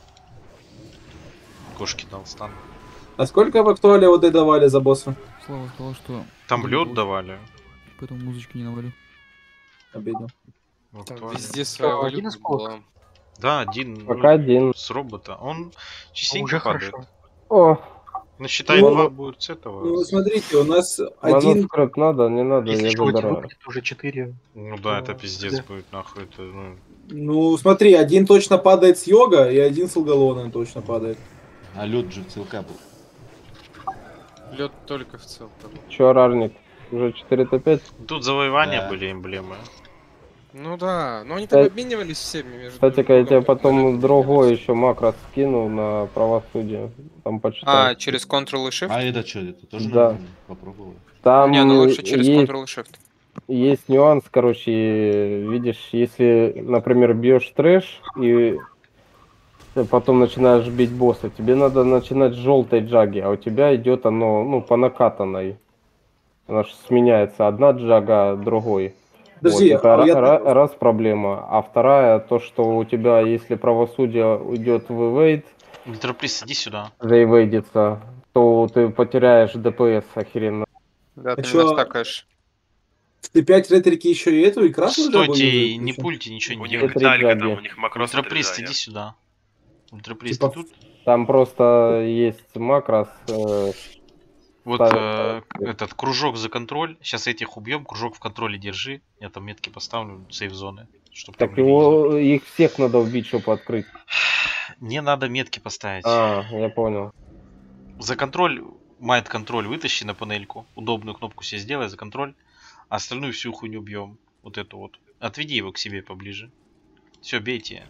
Кошки дал стан. А сколько в актуале ОД давали за босса? Слава сказал, что... Там блин, лед давали. Поэтому музычки не навалю. Обидно. Вот Там тварь. везде своя Что, один валюта осколок? была. Да, один. Пока ну, один. С робота. Он частенько Уже падает. хорошо. О, Ну считай, Ну, два будет с этого. Ну, смотрите, у нас один... манускрипт надо, не надо, Если я чего, забираю. будет уже четыре. Ну да, это пиздец да. будет, нахуй. Это, ну... Ну, смотри, один точно падает с йога, и один с алгалона точно падает. А лед же целка был. Лед только в целом. Чё, рарник? Уже четыре тэ пять? Тут завоевания Да. были эмблемы. Ну да, но они там Э, обменивались всеми между Кстати-ка, я тебе другом. потом другой еще макро скинул на правосудие. Там А, почитай. через Ctrl и Shift? А это что, это тоже Да. надо попробовать? Там Не, ну лучше через есть, Ctrl и Shift. есть нюанс, короче, видишь, если, например, бьешь трэш и потом начинаешь бить босса. Тебе надо начинать с желтой джаги, а у тебя идет оно, ну, по накатанной. Она же сменяется. Одна джага другой. Подожди, вот, это а я- ра- раз проблема. А вторая, то, что у тебя, если правосудие уйдет в эвейд, Ультраплист, иди сюда. заэвейдится, то ты потеряешь ДПС охеренно. Да, ты А не чё? настакаешь. В Т пять ретрики еще и эту, и красную джагу Стойте, юзают, не причём? пульте, ничего У не них делайте. деталька там, у них макрос Ультраприст, отрезания. иди сюда. Ультраприст, Типа, ты тут? там просто есть макрос. э, Вот ставят- э, этот кружок за контроль. Сейчас этих убьем, кружок в контроле держи. Я там метки поставлю, сейф зоны. Чтоб Так там не видели. его, их всех надо убить, чтобы открыть. Не надо метки поставить. А, я понял. За контроль, майт контроль вытащи на панельку. Удобную кнопку себе сделай за контроль. А остальную всю хуйню бьем. Вот эту вот. Отведи его к себе поближе. Все, бейте.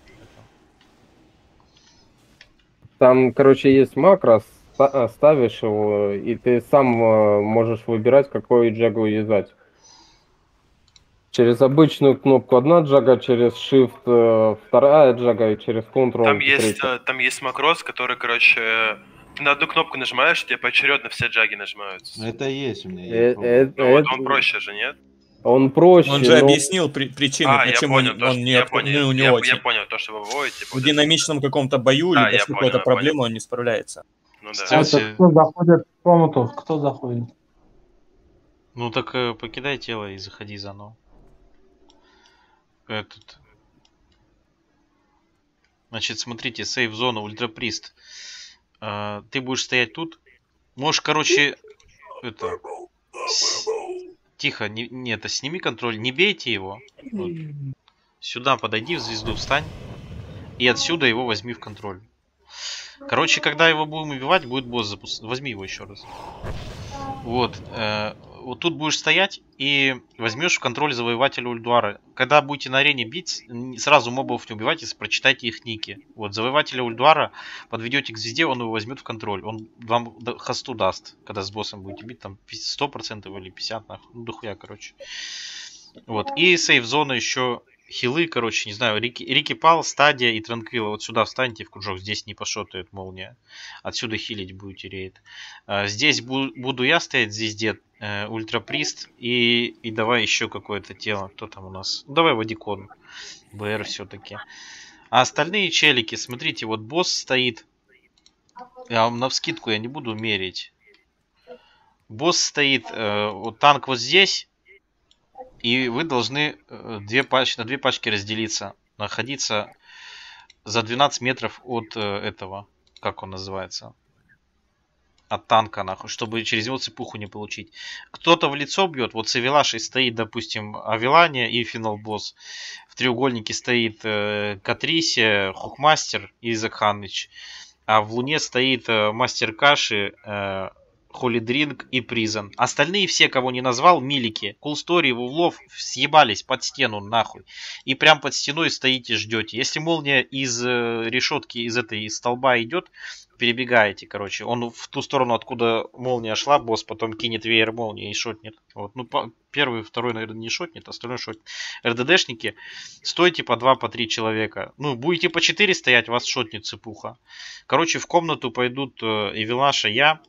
Там, короче, есть макрос, ста- ставишь его, и ты сам э, можешь выбирать, какую джагу юзать. Через обычную кнопку одна джага, через Shift э, вторая джага, и через Ctrl Там есть, третья. э, там есть макрос, который, короче, э, ты на одну кнопку нажимаешь, тебе поочередно все джаги нажимаются. Это есть у меня. Э, Я пробовал. э, Ну вот это- он проще же, нет? Он проще, Он же но- объяснил при- причины, А, я почему понял, он то, что- не я отк- понял, ну, у я- него я те- понял то, что вы выводите. в динамичном каком-то бою Да, или я после понял, какой-то я понял. проблемы он не справляется. Ну да. Сделайте- Кто заходит в комнату? Кто заходит? Ну так э, покидай тело и заходи заново. Этот. Значит, смотрите, сейф зона, ультраприст. Э, ты будешь стоять тут. Можешь, короче, это. с- Тихо, не, не, это сними контроль, не бейте его. Вот. Сюда подойди, в звезду встань. И отсюда его возьми в контроль. Короче, когда его будем убивать, будет босс запускать. Возьми его еще раз. Вот. э, вот тут будешь стоять и возьмешь в контроль завоевателя Ульдуара. Когда будете на арене бить, н- сразу мобов не убивайте, прочитайте их ники. Вот, завоевателя Ульдуара подведете к звезде, он его возьмет в контроль. Он вам да- хосту даст, когда с боссом будете бить, там сто процентов или пятьдесят процентов, нахуй. Ну, дохуя, короче. Вот. И сейф зона еще хилы, короче, не знаю, Рики, Рики Пал, Стадия и Транквилла. Вот сюда встаньте в кружок, здесь не пошотает молния. Отсюда хилить будете рейд. А, здесь бу- буду я стоять, здесь дед, э, Ультраприст и, и давай еще какое-то тело. Кто там у нас? Ну, давай Вадикон. БР все-таки. А остальные челики, смотрите, вот босс стоит. Я вам навскидку я не буду мерить. Босс стоит, э, вот танк вот здесь. И вы должны э, две пач- на две пачки разделиться. Находиться за двенадцать метров от э, этого. Как он называется? От танка, нахуй. Чтобы через него цепуху не получить. Кто-то в лицо бьет. Вот с Авилашей стоит, допустим, Авилания и Финал Босс. В треугольнике стоит э, Катрисия, Хукмастер и Изак Ханыч. А в Луне стоит э, Мастер Каши, э, Холли Дринг и Призон. Остальные все, кого не назвал, милики. Кулстори, Вувлов съебались под стену нахуй. И прям под стеной стоите, ждете. Если молния из э, решетки, из этой из столба идет, перебегаете, короче. Он в ту сторону, откуда молния шла, босс потом кинет веер молнии и шотнет. Вот. Ну, по, первый, второй, наверное, не шотнет, остальной шотнет. РДДшники, стойте по два, по три человека. Ну, будете по четыре стоять, вас шотнет цепуха. Короче, в комнату пойдут э, Эвилаша, я.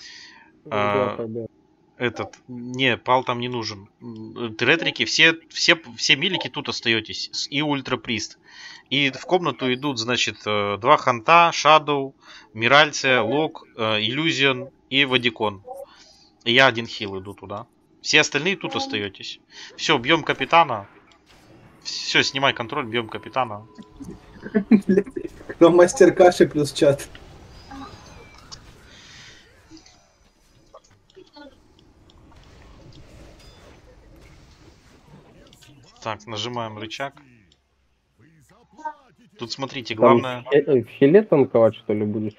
А, этот, не, пал там не нужен. М, Ретрики, все, все, все милики тут остаетесь. С- И ультраприст. И в комнату идут, значит, э, два ханта, Шадоу, Миральция, Лок, э, Иллюзион и Вадикон. И я один хил иду туда. Все остальные тут остаетесь. Все, бьем капитана. Все, снимай контроль, бьем капитана. Кто мастер каши плюс чат. Так, нажимаем рычаг. Тут смотрите, Там главное... в хе- в хиле танковать, что ли, будешь?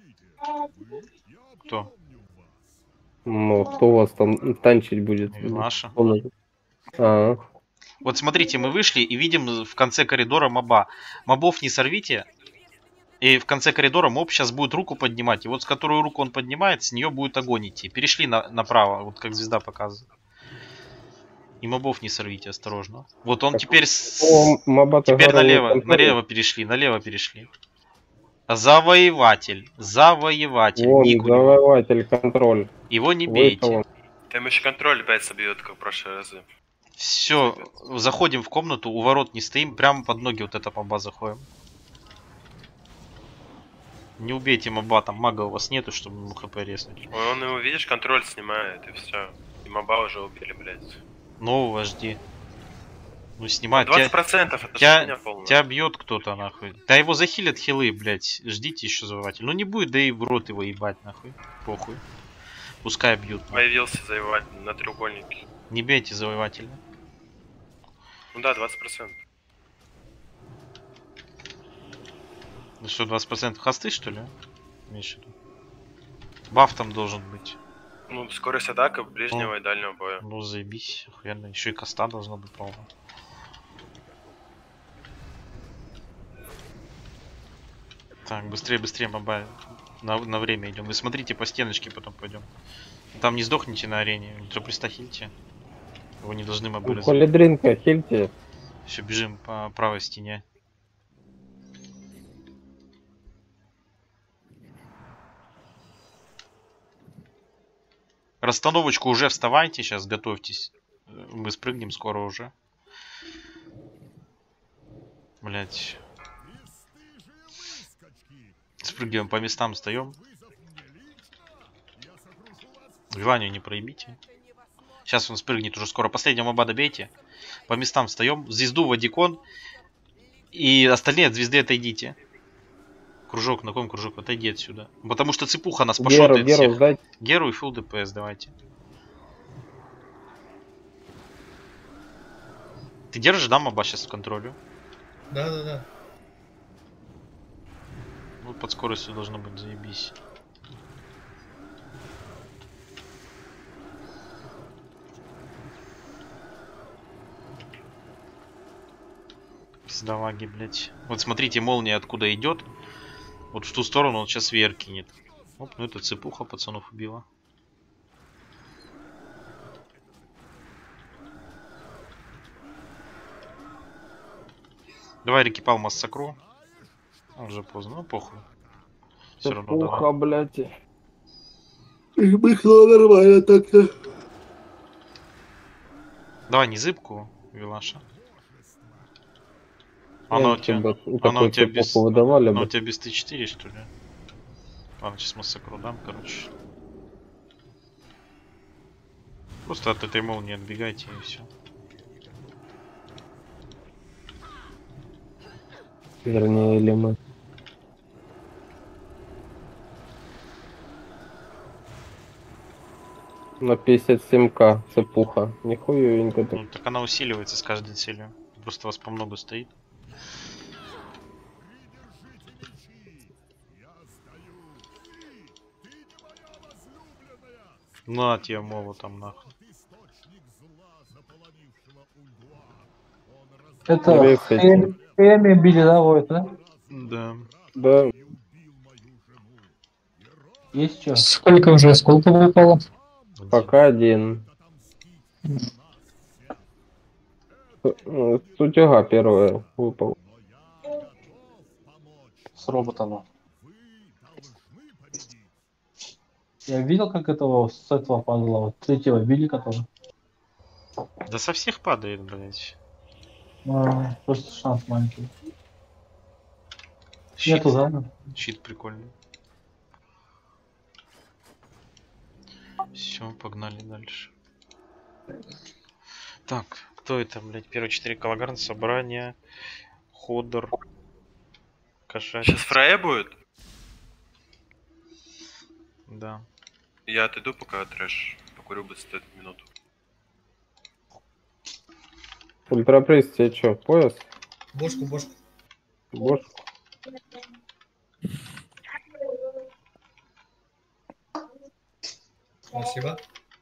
Кто? Ну, кто у вас там танчить будет? Наша. А, Вот смотрите, мы вышли и видим в конце коридора моба. Мобов не сорвите. И в конце коридора моб сейчас будет руку поднимать. И вот с которой руку он поднимает, с нее будет огонь идти. Перешли на, направо, вот как звезда показывает. И мобов не сорвите, осторожно. Вот он Так, теперь с... о, моба-то Теперь горы не налево, контролирует. налево перешли, налево перешли. Завоеватель. Завоеватель. Вон, Ник у него. завоеватель, контроль. Его не бейте. Вышел он. Там еще контроль опять собьет, как в прошлые разы. Все, заходим в комнату, у ворот не стоим, прямо под ноги вот это моба заходим. Не убейте моба, там мага у вас нету, чтобы ему хп резнуть. Он его, видишь, контроль снимает, и все. И моба уже убили, блядь. Нового жди. Ну снимай. двадцать процентов это тебя, хуйня полная. тебя бьет кто-то, нахуй. Да его захилят хилы, блядь. Ждите еще завоеватель. Ну не будет, да и в рот его ебать, нахуй. Похуй. Пускай бьют. Нахуй. Появился завоеватель на треугольнике. Не бейте завоевателя. Ну да, двадцать процентов. Ну что, двадцать процентов хосты, что ли? Меньше. Баф там должен быть. Ну, скорость атака ближнего ну, и дальнего боя. Ну, заебись. Охуенно. Еще и коста должна быть полна. Так, быстрее, быстрее, моба. На, на время идем. Вы смотрите по стеночке, потом пойдем. Там не сдохните на арене. Ультраплиста хильте. Его не должны мобы разобрать. Холидринка, хильте. Все, бежим по правой стене. Расстановочку уже вставайте, сейчас готовьтесь. Мы спрыгнем скоро уже. Блять. Спрыгиваем по местам, встаем. Виланию не проебите. Сейчас он спрыгнет уже скоро. Последнего моба добейте. По местам встаем. Звезду в Адикон. И остальные от звезды отойдите. Кружок, на ком кружок? Отойди отсюда. Потому что цепуха нас пошотает Геру, всех. сдать. Геру и фулл ДПС давайте. Ты держишь, да, моба сейчас в контроле? Да, да, да. Вот под скоростью должно быть, заебись. Пиздаваги, блять. Вот смотрите, молния откуда идет. Вот в ту сторону он сейчас веер кинет. Оп, ну это цепуха пацанов убила. Давай рекипал массакру. Уже поздно, ну похуй. Все равно Цепуха, давай. блять. Вышло нормально так-то. Давай не зыбку, Вилаша. Она у тебя, бы она у тебя без, выдавали она бы. у тебя без Т четыре, что ли? Ладно, сейчас массакру дам, короче. Просто от этой молнии отбегайте и все. Вернее, или мы. На пятьдесят семь ка цепуха. Нихуевенько так. Ну, так она усиливается с каждой целью. Просто вас по много стоит. На тебе мову там нахуй. Это Хэми били, да, вот, да? Да. Да. Есть что? Сколько уже осколков выпало? Пока один. С- Сутяга первая выпал. С роботом. Я видел, как этого с этого падало, вот третьего били, который. Да со всех падает, блять. А, просто шанс маленький. Щит. Нету, да? Щит прикольный. Все, погнали дальше. Так, кто это, блять? Первые четыре Калагарн, собрание, Ходор, Кошачий. Сейчас Фрея будет? Да. Я отойду, пока трэш. Покурю быстро минуту. Ультрапресс тебе что, пояс? Бошку, бошку. Бошку? Спасибо.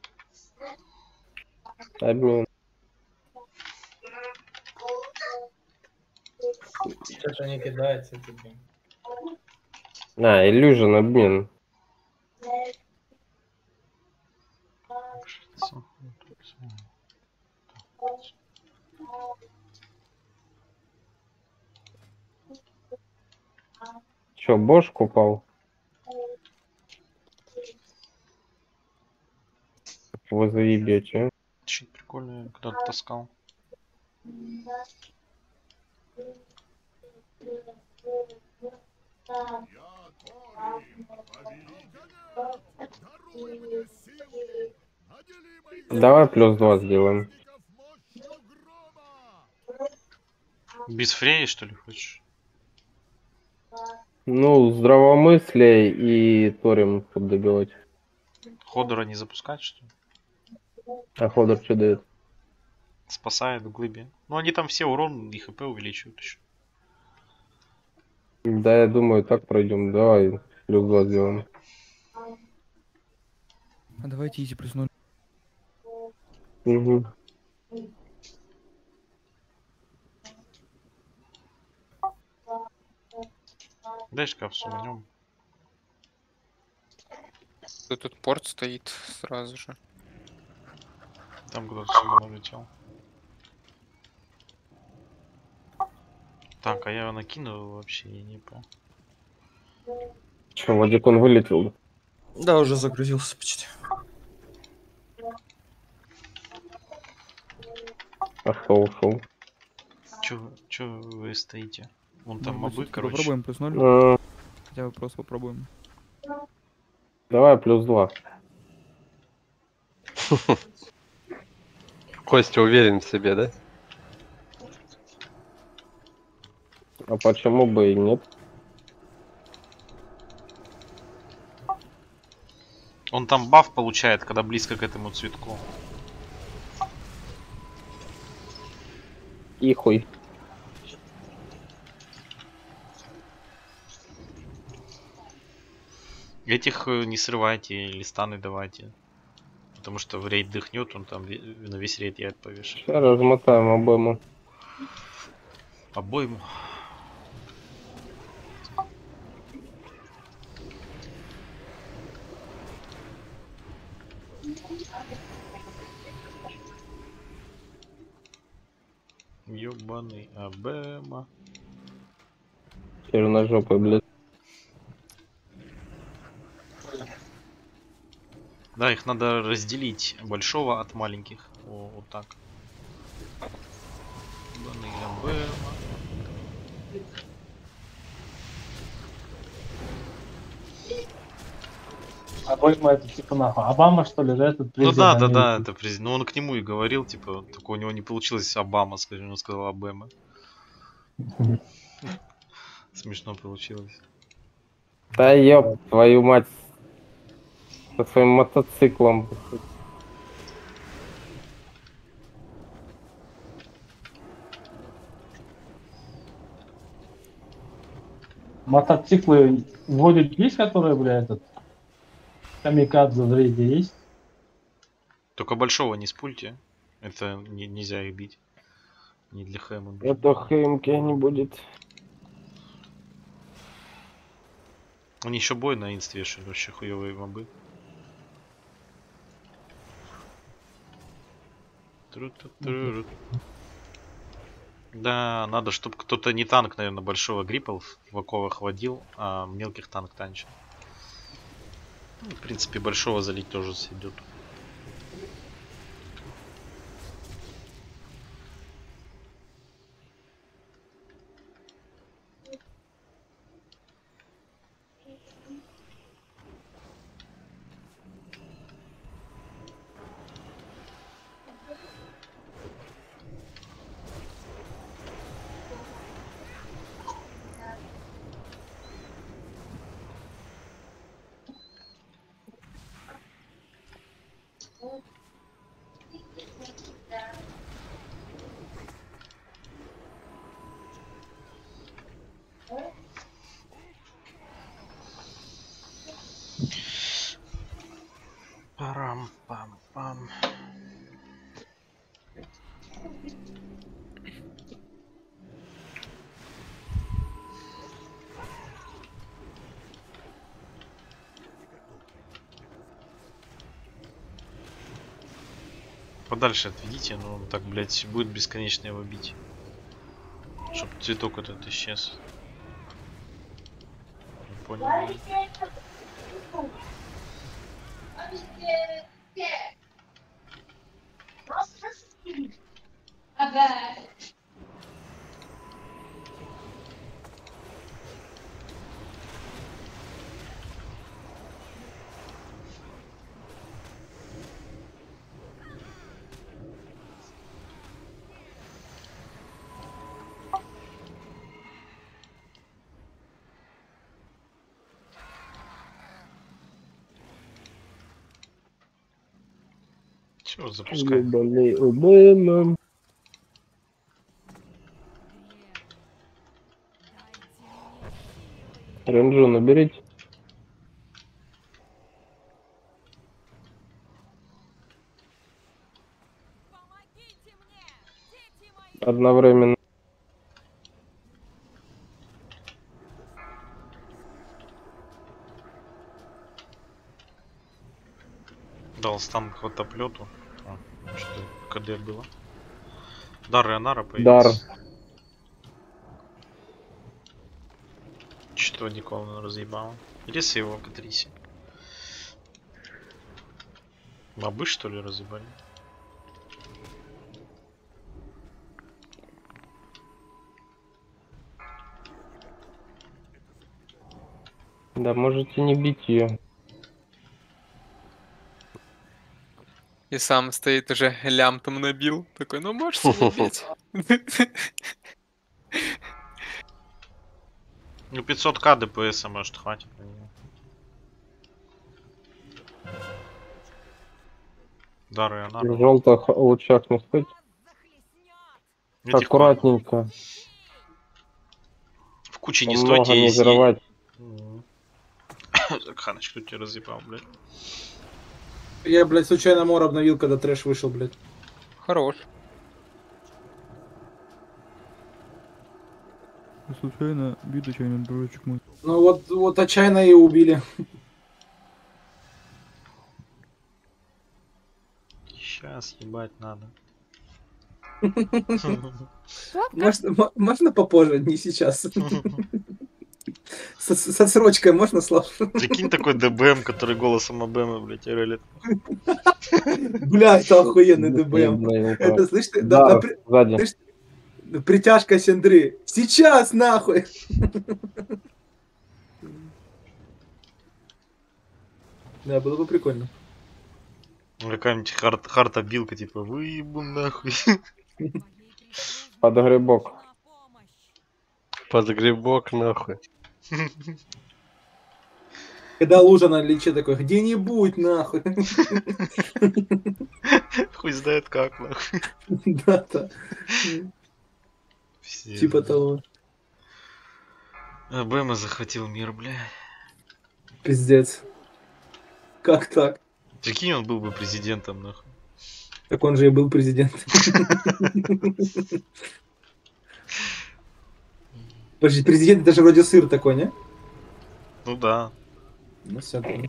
Обмен. Что-то не кидается тебе. А, иллюжен обмен. Че Чё, бошку упал? Вы заебете, а? Чуть прикольно, когда-то таскал. Давай плюс два сделаем. Без фреи, что ли, хочешь? Ну, здравомыслие и Торим тут добивать. Ходора не запускать, что ли? А Ходор что дает? Спасает в глыбе. Ну, они там все урон и хп увеличивают еще. Да, я думаю, так пройдем. Давай плюс два сделаем. А давайте изи плюс ноль. Угу. Дай шкаф суманем. Тут порт стоит сразу же. Там куда-то суман улетел. Так, а я его накинул вообще, я не понял. Че, Вадикон вылетел? Да, уже загрузился почти. А что ушел? Чё, чё вы стоите? Вон там Ну, мобы, давайте короче. Попробуем плюс ноль. А. Хотя бы просто попробуем. Давай плюс два. Костя уверен в себе, да? А почему бы и нет? Он там баф получает, когда близко к этому цветку. И хуй. Этих э, не срывайте или станы давайте. Потому что в рейд дыхнет, он там ве- на весь рейд яд повешает. Сейчас размотаем обойму. Обойму. Ёбаный Абема. Черножопый, блядь. Да, их надо разделить. Большого от маленьких. О, вот так. Ёбаный Абема. Обойма это типа нахуй. Обама что ли, да, этот Ну президент да, да, Америки? да, это президент. Ну он к нему и говорил, типа, только у него не получилось Обама, скажем, он сказал Обема. Смешно получилось. Да ёб твою мать. Со своим мотоциклом. Мотоциклы вводят есть, которые, бля, этот камикадзе в рейде есть? Только большого не спульте. Это не- нельзя их бить. Не для хэма. Это ХМК не будет. Они еще бой на инст вешают, вообще хуевые мобы. Тру-ту-тру-ру. Да, надо, чтобы кто-то не танк, наверное, большого гриппл в оковах водил, а мелких танк танчил. Ну, в принципе, большого залить тоже сойдет. Парам-пам-пам. Подальше отведите, но он так, блядь, будет бесконечно его бить. Чтоб цветок этот исчез. понял. Чего запускаем? Ебаный Обама. Ренджу наберите. Одновременно. Дал стан к хватоплету. А, что КД было? Дар и Анара появился. Дар. Что Никола разъебал? Или его Катриси? Мобы что ли разъебали? Да, можете не бить ее. И сам стоит уже лям там набил. Такой, ну можете не бить. Ну пятьсот ка ДПС может хватит. Дары и Анара. В желтых лучах не спать. Аккуратненько. В куче не Много стойте не и... взрывать. Ханыч, кто тебя разъебал, блядь? Я, блядь, случайно мор обновил, когда трэш вышел, блядь. Хорош. Случайно бит отчаянный дурачек мой. Ну вот, вот отчаянно и убили. Сейчас ебать надо. Можно, можно попозже, не сейчас. С, с отсрочкой можно, Слав? Прикинь, такой ДБМ, который голосом АБМа, блядь, релит. Бля, это охуенный ДБМ. Это, слышь, ты, да, Да, да, при- сзади. слышь, притяжка Сендры. Сейчас, нахуй! Да, было бы прикольно. Какая-нибудь хард, хард-обилка, типа, выебу нахуй. Под грибок. Под грибок нахуй. Когда лужа на личе такой, где-нибудь, нахуй. Хуй знает как, нахуй. Да-да. Типа того. АБМ захватил мир, бля. Пиздец. Как так? Прикинь, он был бы президентом, нахуй. Так он же и был президент. Подожди, президент это же вроде сыр такой, не? Ну да. Ну все, да.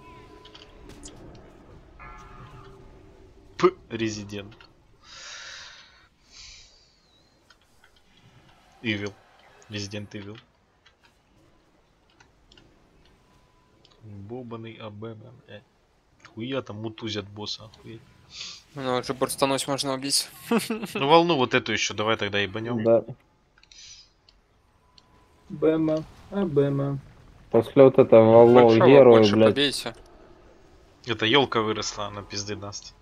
П резидент. Ивил. Резидент Ивил. Бобаный АБМ, блядь. Хуя там мутузят босса, охуеть. Ну, уже бурстануть можно убить. Ну волну вот эту еще, давай тогда ебанем. Да. Бэма, а Бэма. После вот этого волну Большого героя, больше блядь. побейте. Это елка выросла, она пизды даст.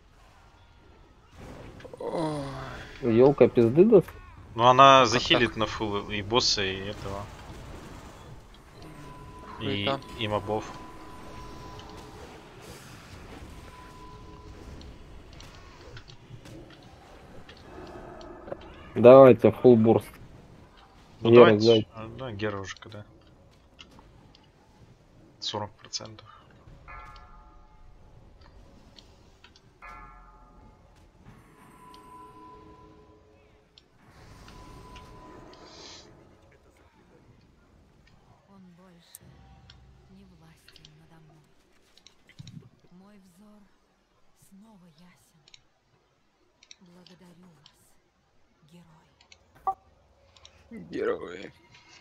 Елка пизды даст? Ну она захилит на фул и босса, и этого. И, Хуйка. и мобов. Давайте, full бурст. Ну Гера, давайте. сзади. А, да, Гера уже когда. сорок процентов. Он больше не властен надо мной. Мой взор снова ясен. Благодарю вас, герой. Герои.